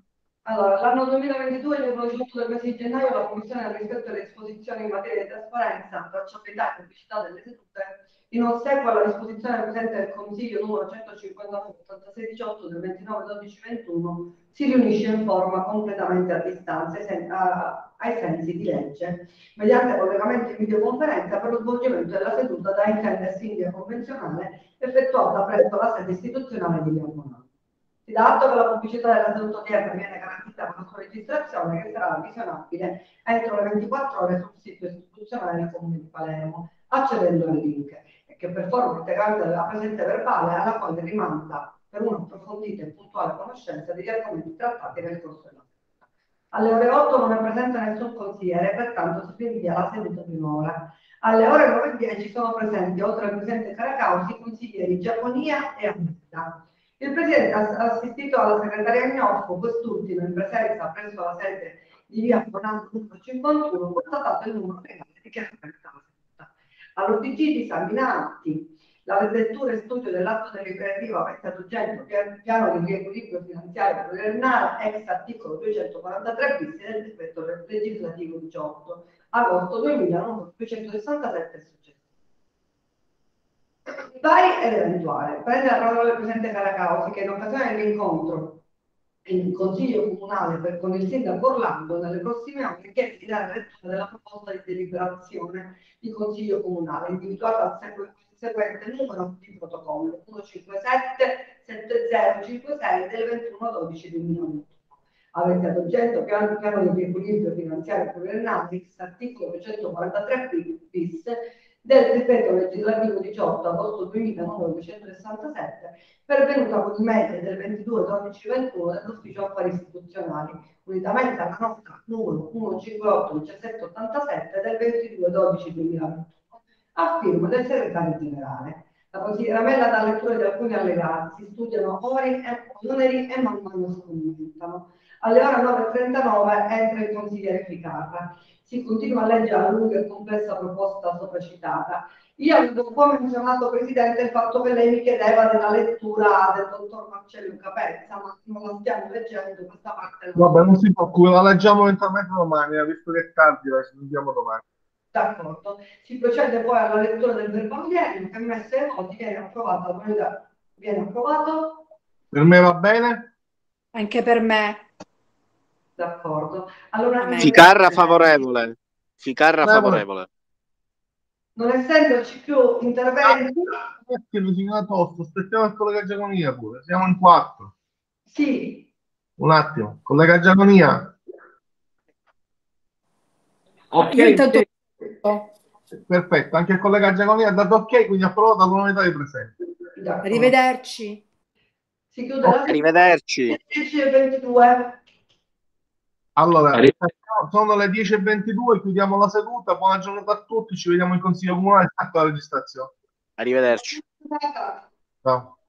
Allora, l'anno 2022, il giorno 18 del mese di gennaio, la Commissione ha rispetto alle disposizioni in materia di trasparenza, tracciabilità e pubblicità delle sedute, in ossequio alla disposizione presente del Consiglio numero 159/8618 del 29/12/21, si riunisce in forma completamente a distanza ai sensi di legge, mediante collegamento in videoconferenza per lo svolgimento della seduta da intendersi in via convenzionale effettuata presso la sede istituzionale di Via Bonanno. Si dà atto che la pubblicità della seduta odierna viene garantita con la sua registrazione, che sarà visionabile entro le 24 ore sul sito istituzionale del Comune di Palermo, accedendo al link, e che per forma integrante della presente verbale, alla quale rimanda per un'approfondita e puntuale conoscenza degli argomenti trattati nel corso della seduta. Alle ore 8 non è presente nessun consigliere, pertanto si rinvia la seduta di un'ora. Alle ore 9:10 sono presenti, oltre al presidente Caracausi, i consiglieri Giaconia e Anita. Il Presidente ha assistito alla segretaria Gnocco, quest'ultimo in presenza presso la sede di via Bonanno numero 51, constatato il numero legale di chiaramente alla seduta. All'UTG di Sanguinanti, la lettura e studio dell'atto deliberativo avente ad oggetto piano di riequilibrio finanziario pluriennale ex articolo 243 bis del decreto legislativo 18 agosto 2000 numero 267 e successivo. Vari ed eventuale. Prende la parola il Presidente Caracausi, che in occasione dell'incontro in Consiglio Comunale con il Sindaco Orlando nelle prossime ore chiede di dare lettura della proposta di deliberazione di Consiglio Comunale individuata al seguente numero di protocollo 157-7056 del 21/12/2021, avente ad oggetto piano di riequilibrio finanziario pluriennale articolo 243 bis del decreto legislativo 18 agosto 2000 numero 267, pervenuta con il mail del 22/12/21 dell'Ufficio Affari Istituzionali, unitamente alla nota numero 158-1787 del 22/12/2021, a firma del segretario generale. La consigliera Mella dà lettura di alcuni allegati, si studiano oneri e man mano si commentano. Alle ore 9:39 entra il consigliere Ficarra. Si continua a leggere la lunga e complessa proposta sopracitata. Io avevo un po' menzionato, Presidente, il fatto che lei mi chiedeva della lettura del dottor Marcello Capezza, ma non la stiamo leggendo questa parte. Vabbè, non si preoccupi, la leggiamo eventualmente domani, visto che è tardi, la sentiamo domani. D'accordo. Si procede poi alla lettura del verbale odierno, che messo ai voti viene approvato. Viene approvato? Per me va bene? Anche per me. D'accordo. Allora, Ficarra favorevole. Ficarra favorevole. Non essendoci più interventi, aspettiamo il collega Giaconia pure, siamo in 4. sì. Un attimo, collega Giaconia. Ok. Io intanto... Perfetto, anche il collega Giaconia ha dato ok, quindi approvato l'unità di presenti. Arrivederci. Si chiude la Arrivederci. 10:22. Allora, sono le 10:22, chiudiamo la seduta. Buona giornata a tutti, ci vediamo in Consiglio Comunale. Stacco la registrazione. Arrivederci. Ciao.